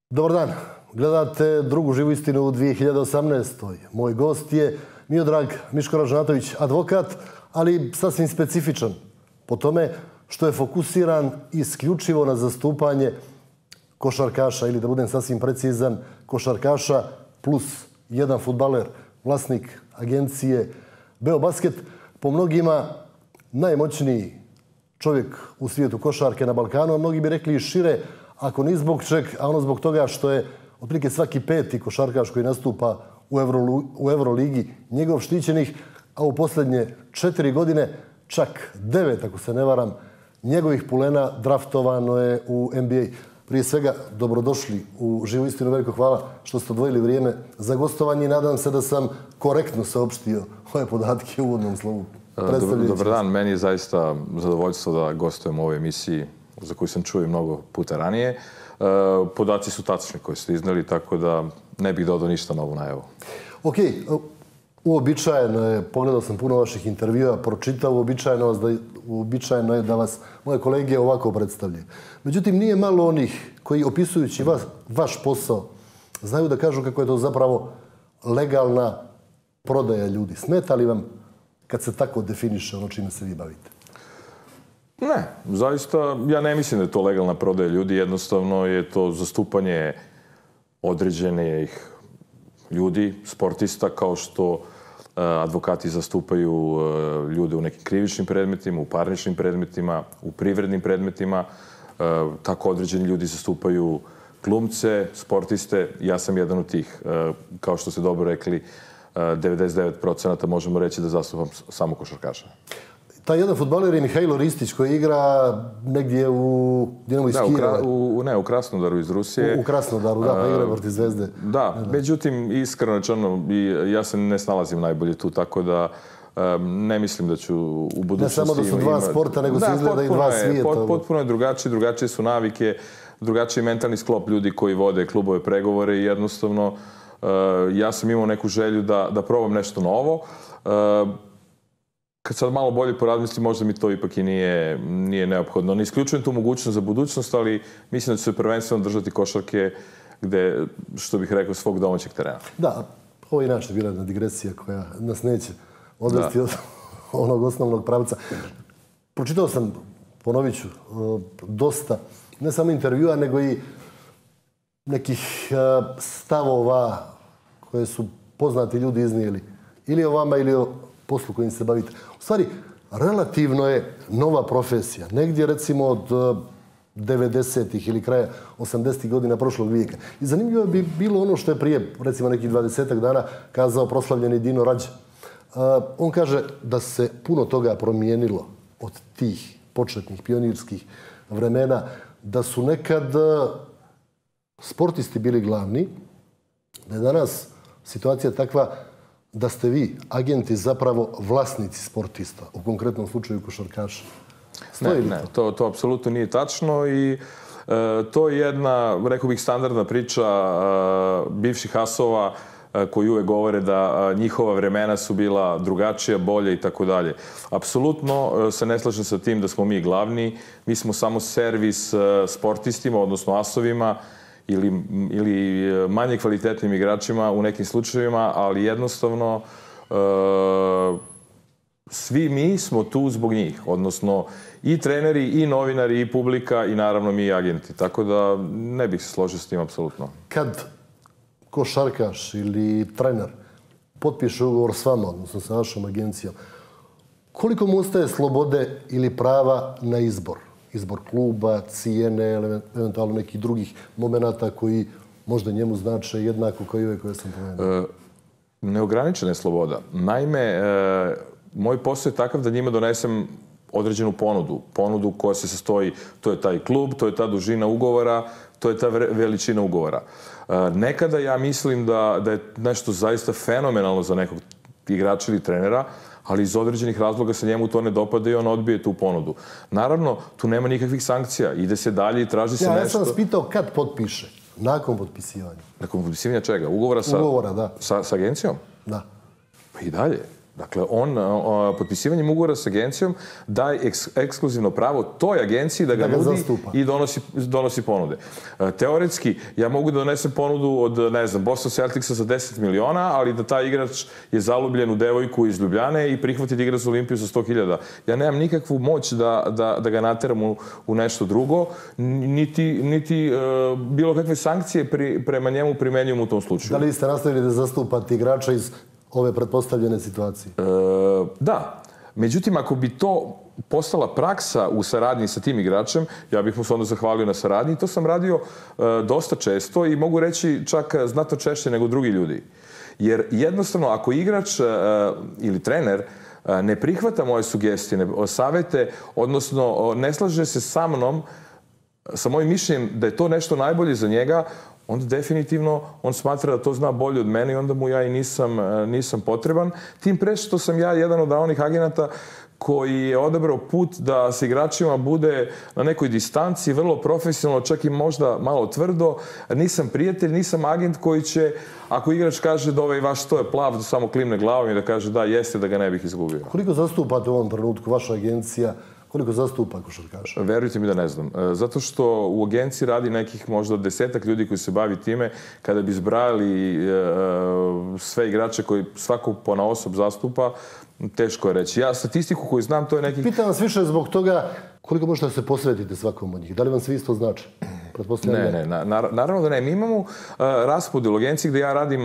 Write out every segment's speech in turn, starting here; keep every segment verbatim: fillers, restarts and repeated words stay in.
Dobar dan. Gledate drugu živu istinu u dvije hiljade osamnaestoj. Moj gost je Miodrag Miško Ražnatović, advokat, ali sasvim specifičan po tome što je fokusiran isključivo na zastupanje košarkaša, ili da budem sasvim precizan, košarkaša plus jedan fudbaler, vlasnik agencije Beobasket, po mnogima najmoćniji čovjek u svijetu košarke na Balkanu, a mnogi bi rekli i šire, ako ni zbog čeg, a ono zbog toga što je otprilike svaki peti košarkaš koji nastupa u, Euro, u Euroligi njegov štićenih, a u posljednje četiri godine čak devet, ako se ne varam, njegovih pulena draftovano je u N B A. Prije svega, dobrodošli u Živu istinu. Veliko hvala što ste odvojili vrijeme za gostovanje i nadam se da sam korektno saopštio ove podatke u uvodnom slovu. Dobar dan, meni je zaista zadovoljstvo da gostujem u ovoj emisiji za koju sam čuo i mnogo puta ranije. Podaci su tačni koji ste izneli, tako da ne bih dodao ništa na ovu najavu. Ok, uobičajeno je, pogledao sam puno vaših intervjua, pročitao, uobičajeno, da, uobičajeno je da vas moje kolege ovako predstavljaju. Međutim, nije malo onih koji, opisujući vas, vaš posao, znaju da kažu kako je to zapravo legalna prodaja ljudi. Smeta li vam kad se tako definiše ono čime se vi bavite? Ne, zaista ja ne mislim da je to legalna prodaja ljudi, jednostavno je to zastupanje određenih ljudi, sportista, kao što advokati zastupaju ljude u nekim krivičnim predmetima, u parničnim predmetima, u privrednim predmetima, tako određeni ljudi zastupaju glumce, sportiste, ja sam jedan od tih, kao što ste dobro rekli, devedeset devet posto možemo reći da zastupam samo košarkaša. Taj jedan fudbaler je Mihajlo Ristić koji igra negdje u Dinamo iz Kijeva. Ne, u Krasnodaru iz Rusije. U, u Krasnodaru, da, pa igra protiv Zvezde. Da, da, međutim, iskreno rečeno, ja se ne snalazim najbolje tu, tako da um, ne mislim da ću u budućnosti... Ne samo da su dva ima... sporta, nego se izgleda i dva svijeta. Pot, potpuno je drugačije, drugačije su navike, drugačiji mentalni sklop ljudi koji vode klubove pregovore i jednostavno uh, ja sam imao neku želju da, da probam nešto novo. Uh, Kad sad malo bolje porazmislim, možda mi to ipak i nije, nije neophodno. Ne isključujem tu mogućnost za budućnost, ali mislim da će se prvenstveno držati košarke gde, što bih rekao, svog domaćeg terena. Da, ovo je inače bila jedna digresija koja nas neće odvesti od onog osnovnog pravca. Pročitao sam, ponovit ću, dosta, ne samo intervjua, nego i nekih stavova koje su poznati ljudi iznijeli. Ili o vama, ili o poslu kojim se bavite. U stvari, relativno je nova profesija. Negdje, recimo, od devedesetih ili kraja osamdesetih godina prošlog vijeka. I zanimljivo bi bilo ono što je prije, recimo, nekih dvadesetak dana kazao proslavljeni Dino Rađa. Uh, on kaže da se puno toga promijenilo od tih početnih pionirskih vremena, da su nekad sportisti bili glavni, da je danas situacija takva da ste vi, agenti, zapravo vlasnici sportista, u konkretnom slučaju košarkaša. Ne, ne, to, to apsolutno nije tačno i e, to je jedna, rekao bih, standardna priča e, bivših asova e, koji uvek govore da e, njihova vremena su bila drugačija, bolja i tako dalje. Apsolutno e, se ne slažem sa tim da smo mi glavni. Mi smo samo servis e, sportistima, odnosno asovima, ili, ili manje kvalitetnim igračima u nekim slučajevima, ali jednostavno e, svi mi smo tu zbog njih, odnosno i treneri, i novinari, i publika, i naravno mi agenti. Tako da ne bih se složio s tim apsolutno. Kad košarkaš ili trener potpiše ugovor s vama, odnosno sa vašom agencijom, koliko mu ostaje slobode ili prava na izbor? Izbor kluba, cijene, eventualno nekih drugih momenata koji možda njemu znače jednako kao i ove koje sam pomenuo? E, neograničena je sloboda. Naime, e, moj posao je takav da njima donesem određenu ponudu. Ponudu koja se sastoji, to je taj klub, to je ta dužina ugovora, to je ta veličina ugovora. E, nekada ja mislim da, da je nešto zaista fenomenalno za nekog igrača ili trenera, ali iz određenih razloga se njemu to ne dopada i on odbije tu ponudu. Naravno, tu nema nikakvih sankcija. Ide se dalje i traži se ja, nešto... Ja sam vas pitao kad potpiše. Nakon potpisivanja. Nakon potpisivanja čega? Ugovora sa, Ugovora, da. Sa, sa agencijom? Da. Pa i dalje. Dakle, on potpisivanjem ugovora s agencijom daje ekskluzivno pravo toj agenciji da ga nudi i donosi ponude. Teoretski, ja mogu da donesem ponudu od, ne znam, Boston Celticsa za deset miliona, ali da taj igrač je zaljubljen u devojku iz Ljubljane i prihvati da igra za Olimpiju za sto hiljada. Ja nemam nikakvu moć da ga nateram u nešto drugo, niti bilo kakve sankcije prema njemu primenjujem u tom slučaju. Da li ste nastavili da zastupate igrača iz ove pretpostavljene situacije? Da. Međutim, ako bi to postala praksa u saradnji sa tim igračem, ja bih mu se onda zahvalio na saradnji. I to sam radio dosta često i mogu reći čak znatno češće nego drugi ljudi. Jer jednostavno, ako igrač ili trener ne prihvata moje sugestije, savete, odnosno ne slaže se sa mnom, sa mojim mišljenjem da je to nešto najbolje za njega, onda definitivno on smatra da to zna bolje od mene i onda mu ja i nisam potreban. Tim pre što sam ja jedan od onih agenata koji je odabrao put da s igračima bude na nekoj distanci, vrlo profesionalno, čak i možda malo tvrdo. Nisam prijatelj, nisam agent koji će, ako igrač kaže da ovaj vaš sto je plav, da samo klimne glavom i da kaže da, jeste, da ga ne bih izgubio. Koliko zastupate u ovom trenutku vaša agencija? Koliko zastupa košarkaša? Verujte mi da ne znam. Zato što u agenciji radi nekih možda desetak ljudi koji se bavi time. Kada bi zbrajali sve igrače koji svako ponaosob zastupa, teško je reći. Ja statistiku koju znam, to je nekih... Pitam vas više zbog toga koliko možete da se posvetite svakom od njih. Da li vam sve isto znači? Ne, ne, naravno da ne. Mi imamo raspodelu u agenciji gde ja radim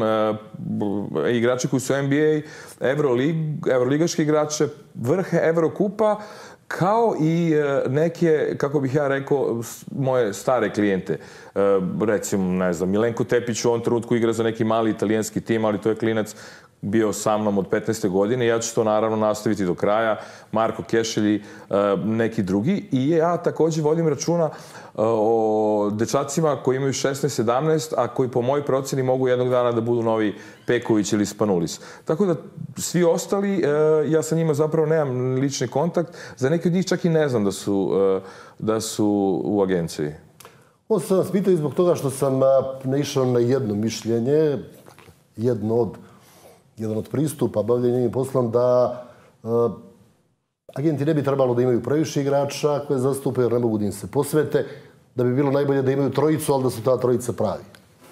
igrače koji su N B A, evroligaški igrače, vrh Evrokupa, kao i neke, kako bih ja rekao, moje stare klijente. Recimo, ne znam, Milenko Tepić u ovom trenutku igra za neki mali italijanski tim, ali to je klinac bio sa mnom od petnaeste godine. Ja ću to naravno nastaviti do kraja. Marko Kešelj, neki drugi. I ja također vodim računa o dečacima koji imaju šesnaest sedamnaest, a koji po mojoj proceni mogu jednog dana da budu novi Peković ili Spanulis. Tako da svi ostali, ja sa njima zapravo nemam lični kontakt. Za neki od njih čak i ne znam da su u agenciji. Ovo sam vas pitao i zbog toga što sam naišao na jedno mišljenje, jedno od jedan od pristupa bavljenjem poslom da agenti ne bi trebalo da imaju previše igrača koje zastupaju jer ne mogu da im se posvete, da bi bilo najbolje da imaju trojicu, ali da su ta trojica pravi.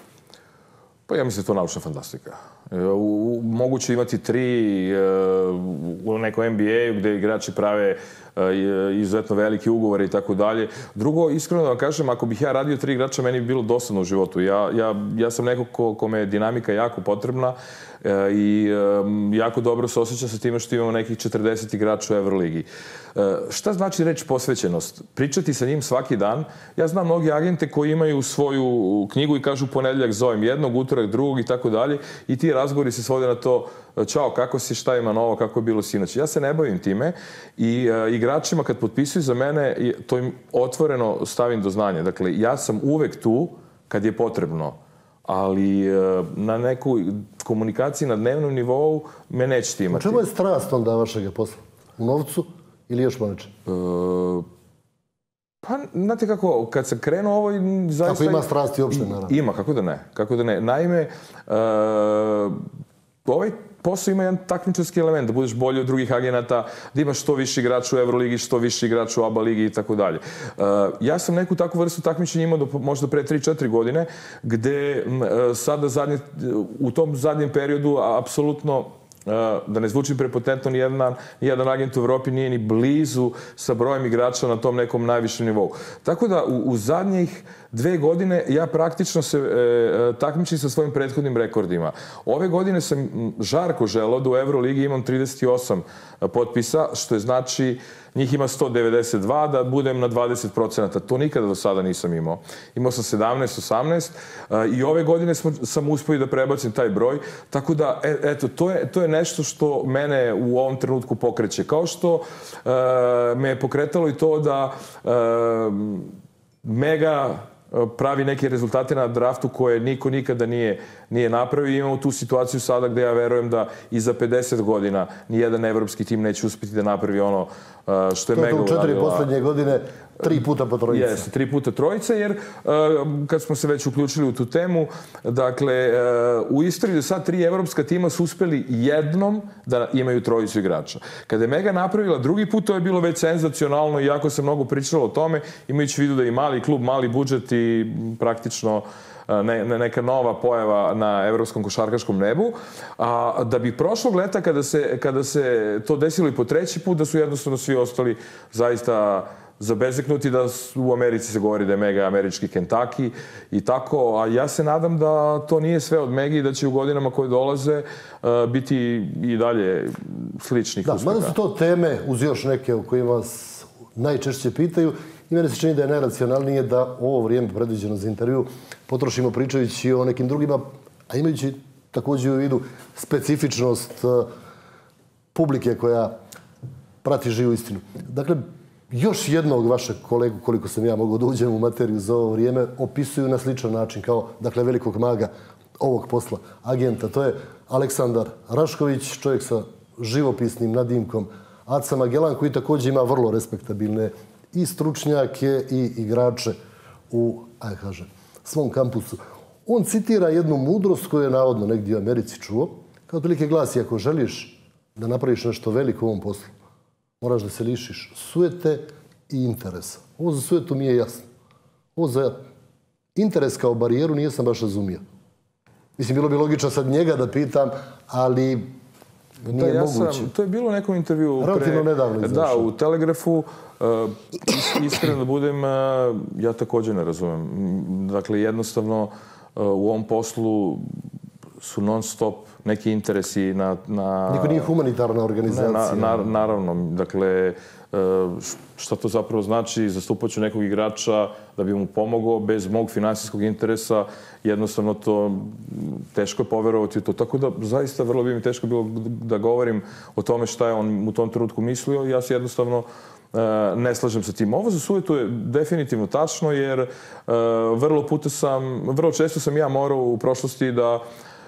Pa ja mislim da je to naučna fantastika. Moguće imati tri u nekom N B A-u gde igrači prave izuzetno velike ugovore i tako dalje. Drugo, iskreno da vam kažem, ako bih ja radio tri igrača, meni bi bilo dosadno u životu. Ja sam neko kome je dinamika jako potrebna i jako dobro se osjeća sa time što imamo nekih četrdeset igrača u Evroligi. Šta znači reći posvećenost? Pričati sa njim svaki dan. Ja znam mnogi agente koji imaju svoju knjigu i kažu ponedeljak zovem jednog, utorak drugog i tako dalje i ti razgovori se svode na to čao, kako si, šta ima novo, kako je bilo sinoć. Ja se ne bavim time i igračima kad potpisuju za mene, to im otvoreno stavim do znanja. Dakle, ja sam uvek tu kad je potrebno, ali na nekoj komunikaciji na dnevnom nivou me nećete imati. U čemu je strast onda vašeg posla? U novcu ili još poneče? Pa, znate kako, kad sam krenuo ovo... Kako ima strasti uopšte, naravno? Ima, kako da ne. Kako da ne. Naime, ovaj posao ima jedan takmičarski element, da budeš bolji od drugih agenata, da imaš što više igrača u Evroligi, što više igrača u A B A ligi i tako dalje. Ja sam neku takvu vrstu takmičenja imao možda pre tri četiri godine, gde sada u tom zadnjem periodu apsolutno, da ne zvučim prepotentno, nijedan agent u Evropi nije ni blizu sa brojem igrača na tom nekom najvišem nivou. Tako da u zadnjih dve godine ja praktično se takmičim sa svojim prethodnim rekordima. Ove godine sam žarko želeo da u Evroligi imam trideset osam potpisa, što je znači njih ima sto devedeset dva, da budem na dvadeset procenata. To nikada do sada nisam imao. Imao sam sedamnaest osamnaest i ove godine sam uspio da prebacim taj broj. Tako da, eto, to je nešto što mene u ovom trenutku pokreće. Kao što me je pokretalo i to da Mega pravi neke rezultate na draftu koje niko nikada nije napravio. Imamo tu situaciju sada gde ja verujem da i za pedeset godina nijedan evropski tim neće uspjeti da napravi ono što je Mega uradila. To je u četiri poslednje godine Tri puta po trojica. Jeste, tri puta trojica, jer kad smo se već uključili u tu temu, dakle, u istoriji do sad tri evropska tima su uspeli jednom da imaju trojicu igrača. Kada je Mega napravila drugi put, to je bilo već senzacionalno, iako se mnogo pričalo o tome, imajući vidu da je mali klub, mali budžet i praktično Ne, neka nova pojava na evropskom košarkaškom nebu, a da bi prošlog leta kada se, kada se to desilo i po treći put, da su jednostavno svi ostali zaista zabezeknuti, da u Americi se govori da je Mega američki Kentucky i tako, a ja se nadam da to nije sve od Megi i da će u godinama koje dolaze biti i dalje sličnih uspeha. Da, mada su to teme uz još neke o kojima vas najčešće pitaju i mene se čini da je najracionalnije da ovo vrijeme predviđeno za intervju potrošimo pričajući o nekim drugima, a imajući također u vidu specifičnost publike koja prati živu istinu. Dakle, još jednog vašeg kolegu, koliko sam ja mogao da uđem u materiju za ovo vrijeme, opisuju na sličan način kao, dakle, velikog maga ovog posla, agenta. To je Aleksandar Rašković, čovjek sa živopisnim nadimkom Aca Magellan, koji također ima vrlo respektabilne i stručnjake i igrače u, aj kažem, svom kampusu. On citira jednu mudrost koju je navodno negdje u Americi čuo, kao otprilike glasi: ako želiš da napraviš nešto veliko u ovom poslu, moraš da se lišiš sujete i interesa. Ovo za sujetu mi je jasno. Ovo za interes kao barijeru nije sam baš razumio. Mislim, bilo bi logično sad njega da pitam, ali nije ja moguće. Sam, to je bilo u nekom intervju. Relativno nedavno Da, izašao. u Telegrafu. Uh, iskreno da budem, uh, ja također ne razumem. Dakle, jednostavno uh, u ovom poslu su non stop neki interesi na... na Niko nije humanitarna organizacija. Na, na, naravno, dakle, šta to zapravo znači? Zastupat ću nekog igrača da bi mu pomogao bez mog finansijskog interesa. Jednostavno to teško je poverovati u to. Tako da zaista vrlo bi mi teško bilo da govorim o tome šta je on u tom trenutku mislio. Ja se jednostavno ne slažem sa tim. Ovo za sujetu je definitivno tačno, jer vrlo puta sam, vrlo često sam ja morao u prošlosti da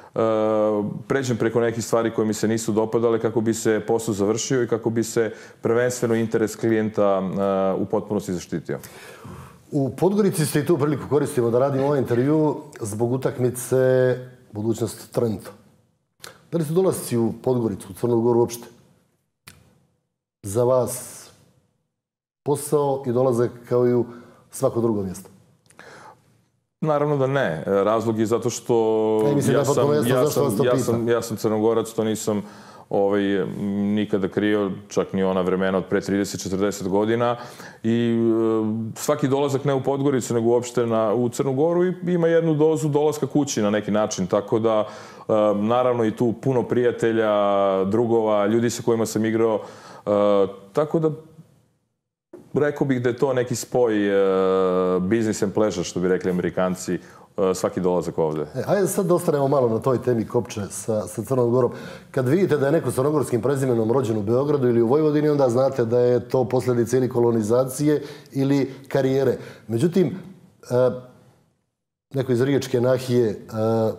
pređem preko nekih stvari koje mi se nisu dopadale kako bi se posao završio i kako bi se prvenstveno interes klijenta u potpunosti zaštitio. U Podgorici ste i tu priliku koristimo da radimo ovaj intervju zbog utakmice budućnost Trento. Da li su dolasci u Podgoricu, u Crnu Goru uopšte, za vas posao i dolazak kao i u svako drugo mjesto? Naravno da ne. Razlog je zato što ja sam, ja sam, ja sam, ja sam Crnogorac, to nisam ovaj, nikada krio, čak ni ona vremena od pre trideset četrdeset godina. I svaki dolazak ne u Podgoricu, nego uopšte na, u Crnu Goru ima jednu dozu dolaska kući na neki način. Tako da, naravno i tu puno prijatelja, drugova, ljudi sa kojima sam igrao. Tako da, rekao bih da je to neki spoj uh, business and pleasure, što bi rekli Amerikanci, uh, svaki dolazak ovde. E, ajde sad da ostanemo malo na toj temi kopče sa, sa Crnom Gorom. Kad vidite da je neko s crnogorskim prezimenom rođen u Beogradu ili u Vojvodini, onda znate da je to posljedica ili kolonizacije ili karijere. Međutim, uh, neko iz Riječke nahije, uh,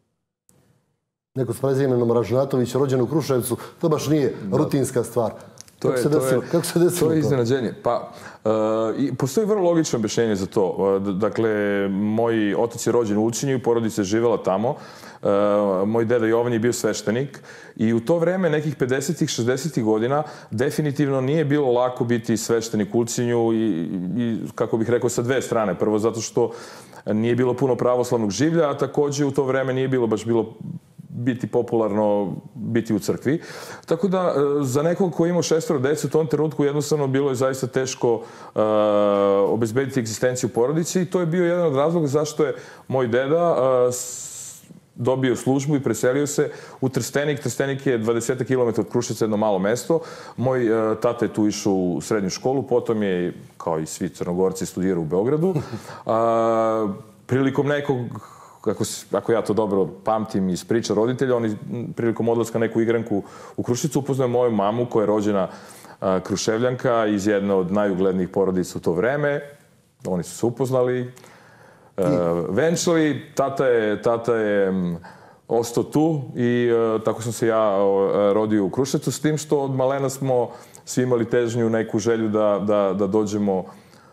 neko s prezimenom Ražnatović rođen u Kruševcu, to baš nije rutinska stvar. To je, Kako se desilo? to je, Kako se desilo to je iznenađenje. Pa, uh, i postoji vrlo logično objašnjenje za to. Uh, dakle, moj otac je rođen u Ulcinju i porodica je živjela tamo. Uh, moj deda Jovan je bio sveštenik i u to vreme, nekih pedesetih, šezdesetih godina, definitivno nije bilo lako biti sveštenik u Ulcinju i, i, kako bih rekao, sa dve strane. Prvo, zato što nije bilo puno pravoslavnog življa, a također u to vreme nije bilo baš bilo biti popularno, biti u crkvi. Tako da, za nekog koji ima šestoro dece u tom trenutku jednostavno bilo je zaista teško uh, obezbediti egzistenciju u porodici i to je bio jedan od razloga zašto je moj deda uh, dobio službu i preselio se u Trstenik. Trstenik je dvadeset kilometara od Kruševca, jedno malo mesto. Moj uh, tata je tu išao u srednju školu, potom je, kao i svi Crnogorci, studirao u Beogradu. Uh, prilikom nekog Ako, ako ja to dobro pamtim iz priča roditelja, oni prilikom odlaska neku igranku u Kruševcu upoznaju moju mamu koja je rođena a, Kruševljanka iz jedne od najuglednijih porodica u to vreme. Oni su se upoznali, a, venčali. Tata je, tata je m, ostao tu i a, tako sam se ja a, rodio u Kruševcu, s tim što od malena smo svi imali težnju, neku želju da, da, da dođemo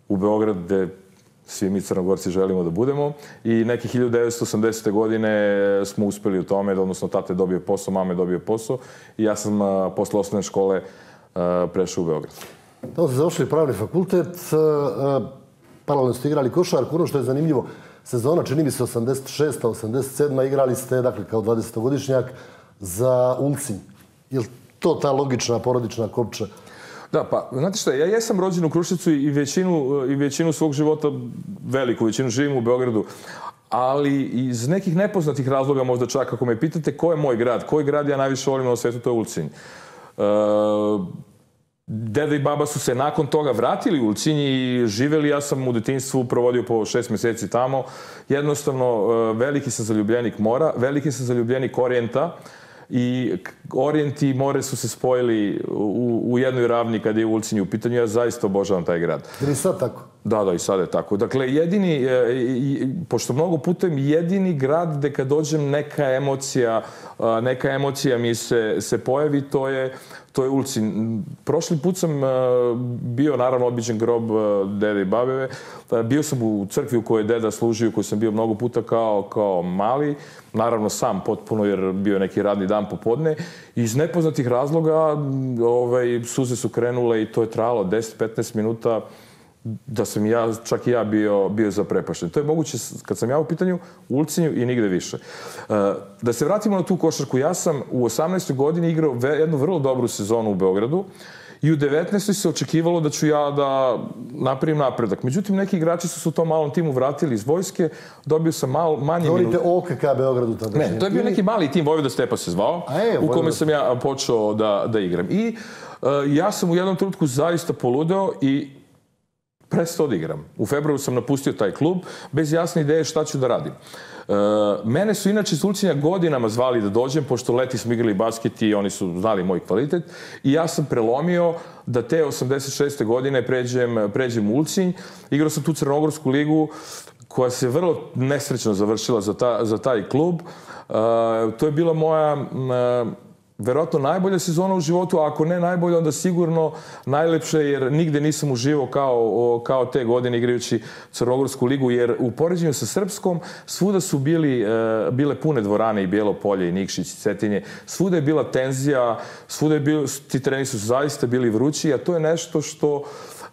u Beograd gde svi mi Crnogorci želimo da budemo i neke hiljadu devetsto osamdesete. godine smo uspeli u tome, odnosno tate dobio posao, mame dobio posao i ja sam posle osnovne škole prešao u Beograd. Tamo ste završili pravni fakultet, paralelno ste igrali košarku, ono što je zanimljivo, sezona, čini mi se osamdeset šesta osamdeset sedma igrali ste, dakle, kao dvadesetogodišnjak za Ulcinj. Je li to ta logična porodična kopča? Da, pa, znate šta, ja jesam rođen u Kruševcu i većinu, i većinu svog života, veliku većinu, živim u Beogradu, ali iz nekih nepoznatih razloga, možda čak ako me pitate ko je moj grad, koji grad ja najviše volim na svetu, to je Ulcinj. Uh, Deda i baba su se nakon toga vratili u Ulcinj i živeli, ja sam u detinjstvu provodio po šest meseci tamo. Jednostavno, veliki sam zaljubljenik mora, veliki sam zaljubljenik Orijenta i Orijent i more su se spojili u, u jednoj ravni kada je u Ulcinju u pitanju. Ja zaista obožavam taj grad. Je li sad tako? Da, da, i sad je tako. Dakle, jedini, pošto mnogo putujem, jedini grad gde kad dođem neka emocija, neka emocija mi se, se pojavi, to je, to je Ulcinj. Prošli put sam bio, naravno, običan grob dede i babeve. Bio sam u crkvi u kojoj je deda služio, u kojoj sam bio mnogo puta kao, kao mali. Naravno, sam potpuno, jer bio je neki radni dan popodne. Iz nepoznatih razloga ovaj, suze su krenule i to je trajalo deset do petnaest minuta da sam ja, čak i ja bio, bio zaprepašten. To je moguće kad sam ja u pitanju u Ulcinju i nigde više. Da se vratimo na tu košarku, ja sam u osamnaestoj godini igrao jednu vrlo dobru sezonu u Beogradu i u devetnaestoj se očekivalo da ću ja da napravim napredak. Međutim, neki igrači su se u tom malom timu vratili iz vojske, dobio sam malo manje minuta. Govorite o O K K Beogradu tada? Ne, to je bio neki mali tim, Vojvoda Stepa se zvao, u kome sam ja počeo da, da igram. I uh, ja sam u jednom trenutku zaista poludeo i prestao da igram. U februaru sam napustio taj klub bez jasne ideje šta ću da radim. E, mene su inače iz Ulcinja godinama zvali da dođem, pošto leti smo igrali basket i oni su znali moj kvalitet. I ja sam prelomio da te osamdeset šeste. godine pređem, pređem u Ulcinj. Igrao sam tu Crnogorsku ligu koja se vrlo nesrećno završila za, ta, za taj klub. E, to je bila moja... E, verovatno najbolja sezona u životu, a ako ne najbolja, onda sigurno najlepše, jer nigde nisam uživao kao, kao te godine igrajući Crnogorsku ligu, jer u poređenju sa Srpskom svuda su bili, bile pune dvorane i Bijelo polje i Nikšić i Cetinje. Svuda je bila tenzija, svuda je bilo, ti treni su zaista bili vrući, a to je nešto što,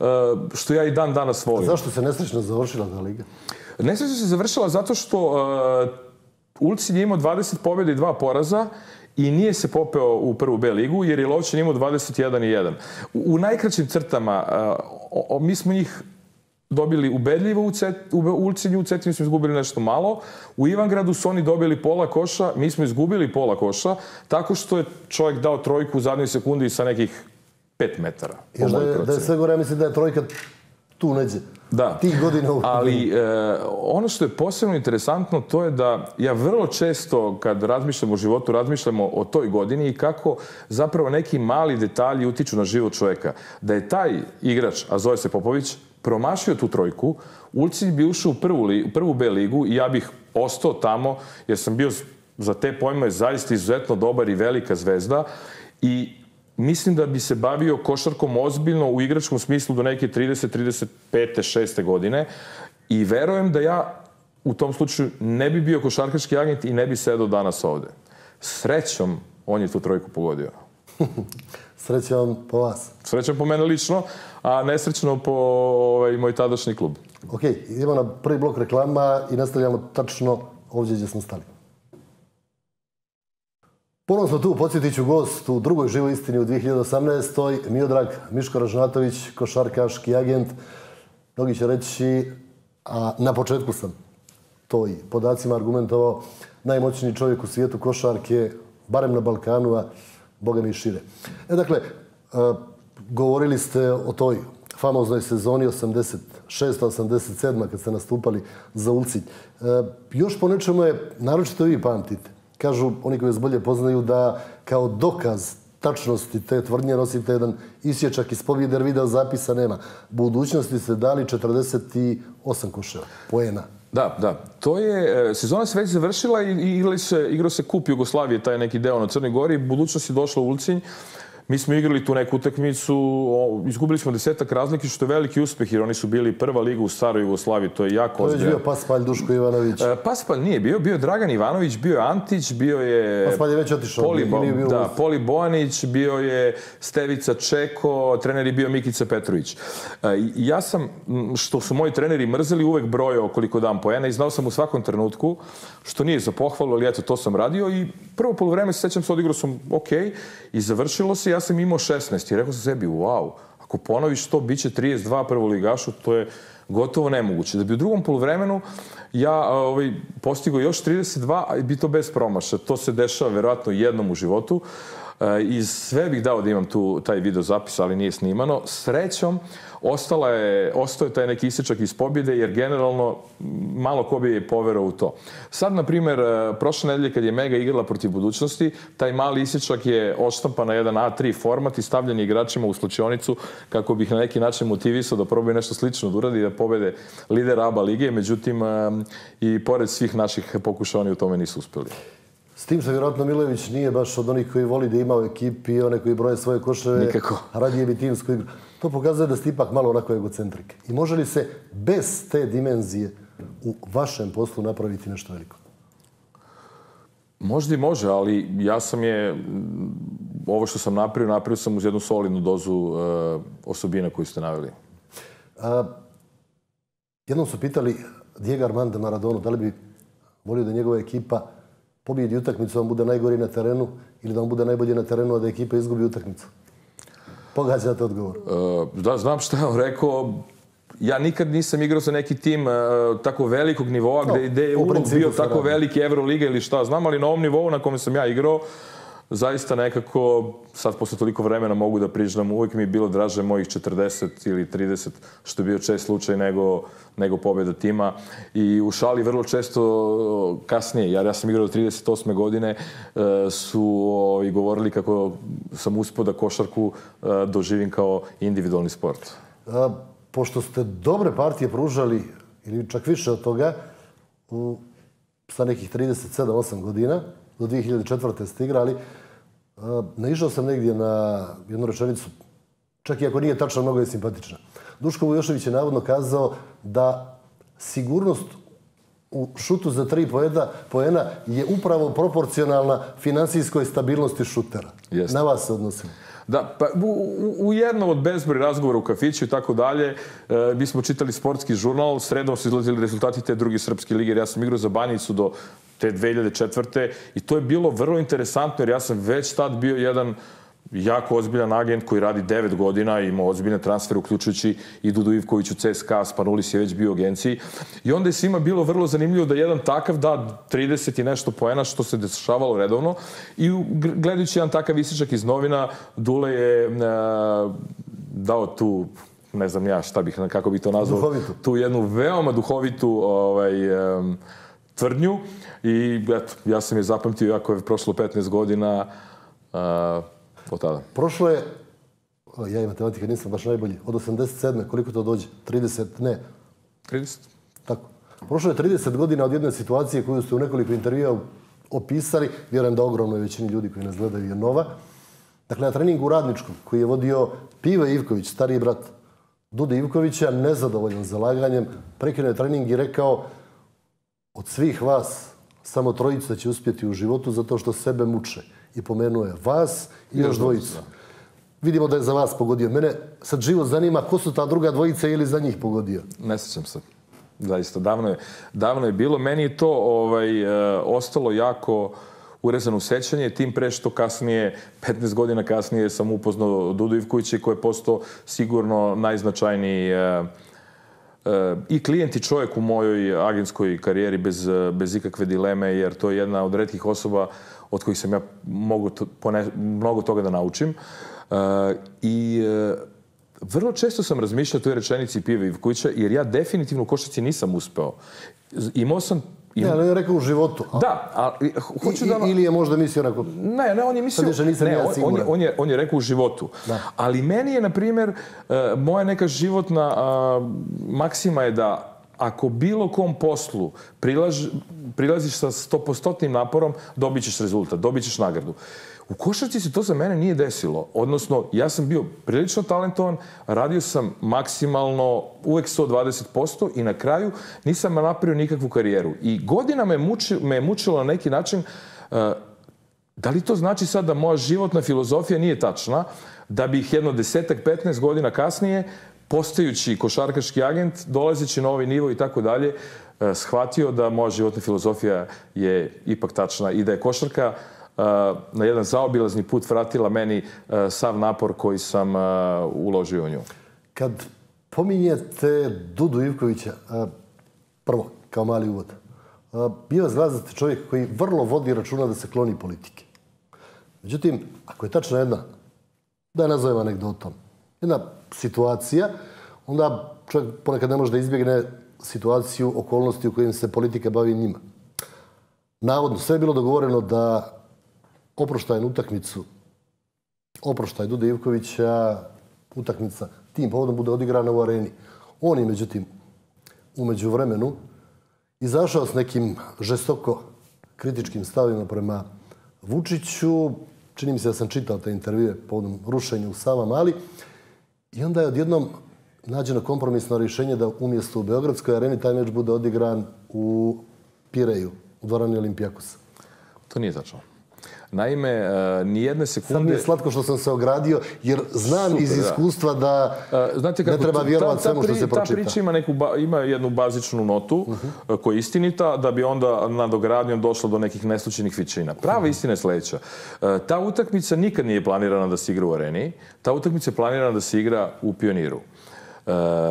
što ja i dan danas volim. A zašto se nesrećno završila ta liga? Nesrećno se završila zato što uh, Ulcinj je imao dvadeset pobjeda i dva poraza i nije se popeo u prvu B ligu, jer je Lovćen imao dvadeset jedan i jedan. U, u najkraćim crtama, uh, o, mi smo njih dobili ubedljivo u, cet, u Ulcinju, u Cetinu smo izgubili nešto malo. U Ivangradu su oni dobili pola koša, mi smo izgubili pola koša, tako što je čovjek dao trojku u zadnjoj sekundi sa nekih pet metara. Još da je, da je sve gore, ja mislim da je trojka tu neđe. Da, tih godina. Ali e, ono što je posebno interesantno to je da ja vrlo često kad razmišljam o životu, razmišljamo o toj godini i kako zapravo neki mali detalji utiču na život čovjeka. Da je taj igrač, a zove se Popović, promašio tu trojku, Ulcinj bi ušao u prvu, li, prvu B ligu i ja bih ostao tamo jer sam bio za te pojme zaista izuzetno dobar i velika zvezda i mislim da bi se bavio košarkom ozbiljno u igračkom smislu do neke trideset, trideset pete, šeste godine i verujem da ja u tom slučaju ne bi bio košarkaški agent i ne bi sedao danas ovde. Srećom, on je tu trojku pogodio. Srećom po vas. Srećom po mene lično, a nesrećno po ovaj, moj tadašnji klub. Ok, idemo na prvi blok reklama i nastavljamo tačno ovdje gdje smo stali. Ponovno smo tu, podsjetit ću gost u drugoj živoj istini u dvije hiljade osamnaestoj. Miodrag Miško Ražnatović, košarkaški agent. Mnogi će reći, a na početku sam to i podacima argumentovao, najmoćniji čovjek u svijetu košarke, barem na Balkanu, a boga mi i šire. E, dakle, govorili ste o toj famoznoj sezoni osamdeset šesta osamdeset sedma kad ste nastupali za Ulcinj. Još po nečemu je, naročito vi pamtite, kažu oni koji vas bolje poznaju da kao dokaz tačnosti te tvrdnje nosite jedan isječak iz pobjede jer video zapisa nema. Budućnosti ste dali četrdeset osam koševa, poena. Da, da. To je, sezona se već završila i igrao se, igrao se kup Jugoslavije, taj neki deo na Crnoj Gori. Budućnost je došla u Ulcinj Mi smo igrali tu neku utakmicu, izgubili smo desetak razlike, što je veliki uspeh, jer oni su bili prva liga u staroj Jugoslaviji, to je jako ozbiljno. To je bio Paspalj, Duško Ivanović. Paspalj nije bio, bio je Dragan Ivanović, bio je Antić, bio je... Paspalj je već otišao. Poli, da, Poli Bojanić, bio je Stevica Čeko, trener je bio Mikica Petrović. Ja sam, što su moji treneri mrzeli, uvek brojao koliko dam poena i znao sam u svakom trenutku, što nije za pohvalu, ali eto, to sam radio i prvo poluvreme, sećam se, odigrao sam ok i završilo se, ja sam imao šesnaest i rekao sam sebi, wow, ako ponoviš to, bit će trideset dva prvoligašu, to je gotovo nemoguće. Da bi u drugom poluvremenu ja ovaj, postigao još trideset dva, a bi to bez promaša. To se dešava verovatno jednom u životu. I sve bih dao da imam tu taj video zapis, ali nije snimano. Srećom, ostala je, ostao je taj neki isječak iz pobjede, jer generalno malo ko bi je poverao u to. Sad, na primjer, prošle nedelje kad je Mega igrala protiv Budućnosti, taj mali isječak je odštampan na jedan A tri format i stavljen je igračima u slučionicu kako bih na neki način motivisao da probaju nešto slično da uradi i da pobede lider A B A lige. Međutim, i pored svih naših pokušaja oni u tome nisu uspjeli. S tim što vjerojatno Milojević nije baš od onih koji voli da ima u ekipi i one koji broje svoje koševe. Nikako. Radije bi timsku igru. To pokazuje da ste ipak malo onako egocentrike. I može li se bez te dimenzije u vašem poslu napraviti nešto veliko? Možda i može, ali ja sam je, ovo što sam napravio, napravio sam uz jednu solidnu dozu uh, osobina koju ste naveli. A, jednom su pitali Diego Armanda Maradonu da li bi volio da njegova ekipa pobjedi utakmicu, on bude najgori na terenu ili da on bude najbolji na terenu, a da ekipa izgubi utakmicu? Pogađate odgovor. Uh, da, znam što je on rekao. Ja nikad nisam igrao za neki tim uh, tako velikog nivoa, no, gde, gde je ulog bio tako radi. Veliki Euroliga ili šta znam, ali na ovom nivou na kome sam ja igrao, zaista nekako, sad posle toliko vremena mogu da priznam, uvijek mi je bilo draže mojih četrdeset ili trideset, što je bio čest slučaj, nego, nego pobjeda tima. I u šali vrlo često kasnije, jer ja sam igrao do trideset osme godine, su i govorili kako sam uspio da košarku doživim kao individualni sport. A, pošto ste dobre partije pružali, ili čak više od toga, u, sa nekih trideset sedam osam godina, do dvije hiljade četvrte ste igrali, naišao sam negdje na jednu rečenicu, čak i ako nije tačno, mnogo je simpatična. Duško Vujošević je navodno kazao da sigurnost u šutu za tri poena je upravo proporcionalna finansijskoj stabilnosti šutera. Jeste. Na vas se odnosimo. Da, pa u, u jednom od bezbroj razgovora u kafiću i tako dalje, e, mi smo čitali sportski žurnal, sredom su izlazili rezultati te druge srpske lige, jer ja sam igrao za Banjicu do te dve hiljade četvrte i to je bilo vrlo interesantno, jer ja sam već tad bio jedan jako ozbiljan agent koji radi devet godina, imao ozbiljne transfere, uključujući i Dudu Ivković u C S K A, Spanulis je već bio u agenciji. I onda je svima bilo vrlo zanimljivo da jedan takav da trideset i nešto poena, što se dešavalo redovno. I gledajući jedan takav isječak iz novina, Dule je e, dao tu, ne znam ja šta bih, kako bih to nazvao, duhovitu. Tu jednu veoma duhovitu ovaj, e, tvrdnju. I eto, ja sam je zapamtio, jako je prošlo petnaest godina, e, od tada. Prošlo je, ja i matematika nisam baš najbolji, od osamdeset sedme koliko to dođe? trideset, ne. trideset. Tako. Prošlo je trideset godina od jedne situacije koju ste u nekoliko intervjua opisali, vjerujem da ogromnoj većini ljudi koji nas gledaju je nova. Dakle, na treningu u Radničkom, koji je vodio Pive Ivković, stariji brat Dude Ivkovića, nezadovoljan zalaganjem, prekinuo je trening i rekao: od svih vas, samo trojica će uspjeti u životu zato što sebe muče. I pomenuo je vas i još dvojicu. Vidimo da je za vas pogodio. Mene sad živo zanima ko su ta druga dvojica ili za njih pogodio. Ne sjećam se. Zaista, davno je, davno je bilo. Meni je to ovaj, e, ostalo jako urezano u sećanje, tim pre što kasnije, petnaest godina kasnije, sam upoznao Dudu Ivkovića koji je postao sigurno najznačajniji e, e, i klijent i čovjek u mojoj agentskoj karijeri bez, bez ikakve dileme, jer to je jedna od retkih osoba od kojih sam ja mogu to, pone, mnogo toga da naučim. Uh, I uh, vrlo često sam razmišljao o toj rečenici Pive Ivkovića, jer ja definitivno u košarci nisam uspeo. Imao sam... Im... Ne, ali je rekao u životu. A... Da, ali hoću I, da... Ili je možda mislio onako... Ne, ne, on je mislio... Ne, on, on, je, on, je, on je rekao u životu. Da. Ali meni je, na primjer, uh, moja neka životna uh, maksima je da ako bilo kom poslu prilaž, prilaziš sa stopostotnim naporom, dobit ćeš rezultat, dobit ćeš nagradu. U košarci se to za mene nije desilo. Odnosno, ja sam bio prilično talentovan, radio sam maksimalno uvek sto dvadeset posto i na kraju nisam napravio nikakvu karijeru. I godina me, muči, me mučilo na neki način, uh, da li to znači sad da moja životna filozofija nije tačna, da bih jedno desetak, petnaest godina kasnije, postajući košarkaški agent, dolazeći na ovaj nivo i tako dalje, shvatio da moja životna filozofija je ipak tačna i da je košarka na jedan zaobilazni put vratila meni sav napor koji sam uložio u nju. Kad pominjete Dudu Ivkovića, prvo, kao mali uvod, bio vas gleda da ste čovjek koji vrlo vodi računa da se kloni politike. Međutim, ako je tačna jedna, da je nazovem anegdotom, jedna situacija, onda čovjek ponekad ne može da izbjegne situaciju, okolnosti u kojim se politika bavi njima. Navodno, sve je bilo dogovoreno da oproštajnu utakmicu, oproštaj Dude Ivkovića, utakmica tim povodom bude odigrana u areni. On je, međutim, umeđu vremenu izašao s nekim žestoko kritičkim stavima prema Vučiću. Čini mi se da sam čitao te intervjue povodom rušenja u Savamali. I onda je odjednom nađeno kompromisno rješenje da umjesto u Beogradskoj areni taj meč bude odigran u Pireju, u dvorani Olimpijakosa. To nije tačno. Naime, nijedne sekunde... Sad mi je slatko što sam se ogradio, jer znam Super, iz iskustva da, da Znate kako, ne treba vjerovati svemu što se pročita. Ta priča ima, neku, ima jednu bazičnu notu uh-huh. koja je istinita, da bi onda nadogradnjom došlo do nekih neslučajnih većina. Prava uh-huh. istina je sljedeća. Ta utakmica nikad nije planirana da se igra u areni. Ta utakmica je planirana da se igra u Pioniru. E,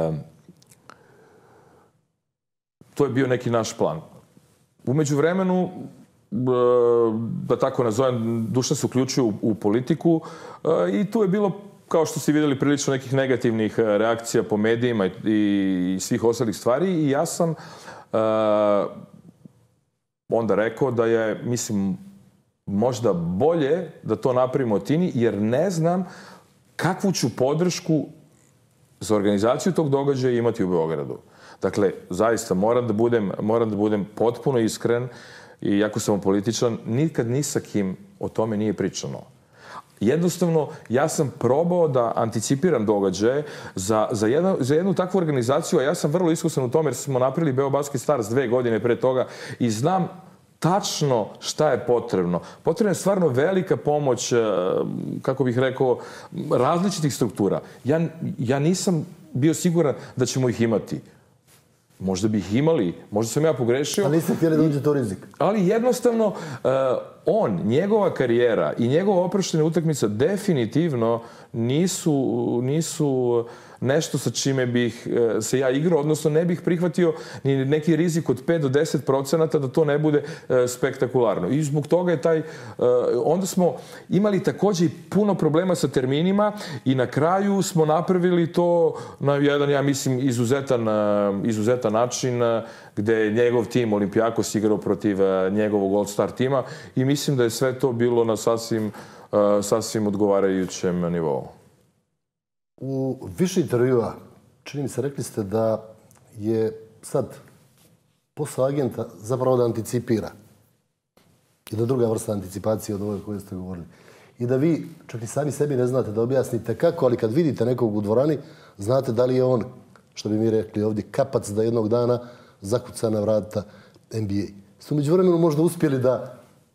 to je bio neki naš plan. U međuvremenu, da tako nazovem, Dušan se uključio u, u politiku i tu je bilo, kao što ste vidjeli, prilično nekih negativnih reakcija po medijima i, i svih ostalih stvari i ja sam uh, onda rekao da je, mislim, možda bolje da to napravimo Tini, jer ne znam kakvu ću podršku za organizaciju tog događaja imati u Beogradu. Dakle, zaista moram da budem, moram da budem potpuno iskren. I ako sam političan, nikad ni sa kim o tome nije pričano. Jednostavno, ja sam probao da anticipiram događaje za, za, jednu, za jednu takvu organizaciju, a ja sam vrlo iskusan u tome jer smo napravili Beobasket Stars dve godine pre toga i znam tačno šta je potrebno. Potrebna je stvarno velika pomoć, kako bih rekao, različitih struktura. Ja, ja nisam bio siguran da ćemo ih imati. Možda bi ih imali, možda sam ja pogrešio. Ali niste htjeli da uđete u rizik. Ali jednostavno, uh, on, njegova karijera i njegova oproštena utakmica definitivno nisu, nisu nešto sa čime bih uh, se ja igrao, odnosno ne bih prihvatio ni neki rizik od pet do deset procenata da to ne bude uh, spektakularno. I zbog toga je taj... Uh, onda smo imali također i puno problema sa terminima i na kraju smo napravili to na jedan, ja mislim, izuzetan, uh, izuzetan način uh, gde je njegov tim Olimpijakos igrao protiv uh, njegovog All-Star tima i mislim da je sve to bilo na sasvim, uh, sasvim odgovarajućem nivou. U više intervjua, čini mi se, rekli ste da je sad posao agenta zapravo da anticipira. I da druga vrsta anticipacije od ove koje ste govorili. I da vi, čak i sami sebi ne znate da objasnite kako, ali kad vidite nekog u dvorani, znate da li je on, što bi mi rekli ovdje, kapac da jednog dana zakuca na vrata N B A. Ste umeđu vremenu možda uspjeli da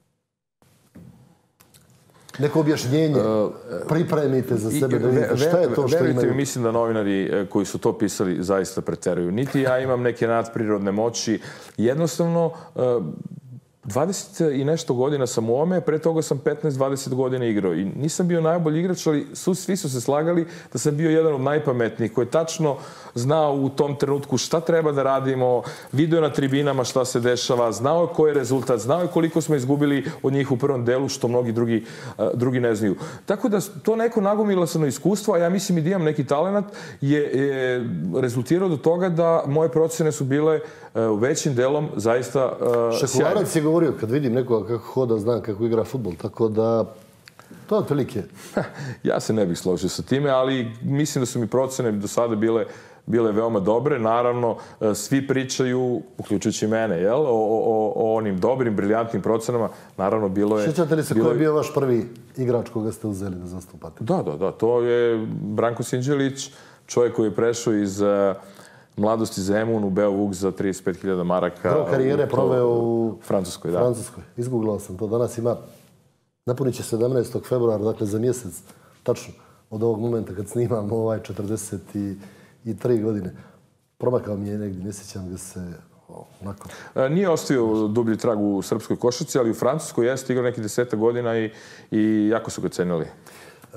neko objašnjenje pripremite za sebe, da vidite šta je to što imaju. Verujte mi, mislim da novinari koji su to pisali zaista preteruju. Niti ja imam neke nadprirodne moći. Jednostavno, dvadeset i nešto godina sam u ome, pre toga sam petnaest dvadeset godina igrao. I nisam bio najbolji igrač, ali su, svi su se slagali da sam bio jedan od najpametnijih, koji je tačno znao u tom trenutku šta treba da radimo, video na tribinama šta se dešava, znao je koji je rezultat, znao je koliko smo izgubili od njih u prvom delu, što mnogi drugi, drugi ne znaju. Tako da to neko nagomilasano iskustvo, a ja mislim i da imam neki talenat, je, je rezultirao do toga da moje procene su bile u većim delom zaista sjajne. Šekularac je govorio, kad vidim nekoga kako hoda, znam kako igra fudbal, tako da to je otprilike. Ja se ne bih složio sa time, ali mislim da su mi procene do sada bile bile veoma dobre. Naravno, svi pričaju, uključujući mene, jel, o, o, o onim dobrim, briljantnim procenama. Naravno, bilo je... Sjećate li se ko je bio vaš prvi igrač koga ste uzeli da zastupate? Da, da, da. To je Branko Sinđelić, čovjek koji je prešao iz mladosti Zemun u Beovuk za trideset pet hiljada maraka. Prvo karijere proveo u Francuskoj, da. Francuskoj. Izgooglao sam to. Danas ima, napunit će sedamnaestog februara, dakle za mjesec, tačno od ovog momenta kad snimam ovaj četrdeset tri godine. Promakao mi je negdje, ne sjećam ga se onako. Nije ostavio dublji trag u srpskoj košarci, ali u Francuskoj jeste igrao nekih deseta godina i, i jako su ga cenili. E,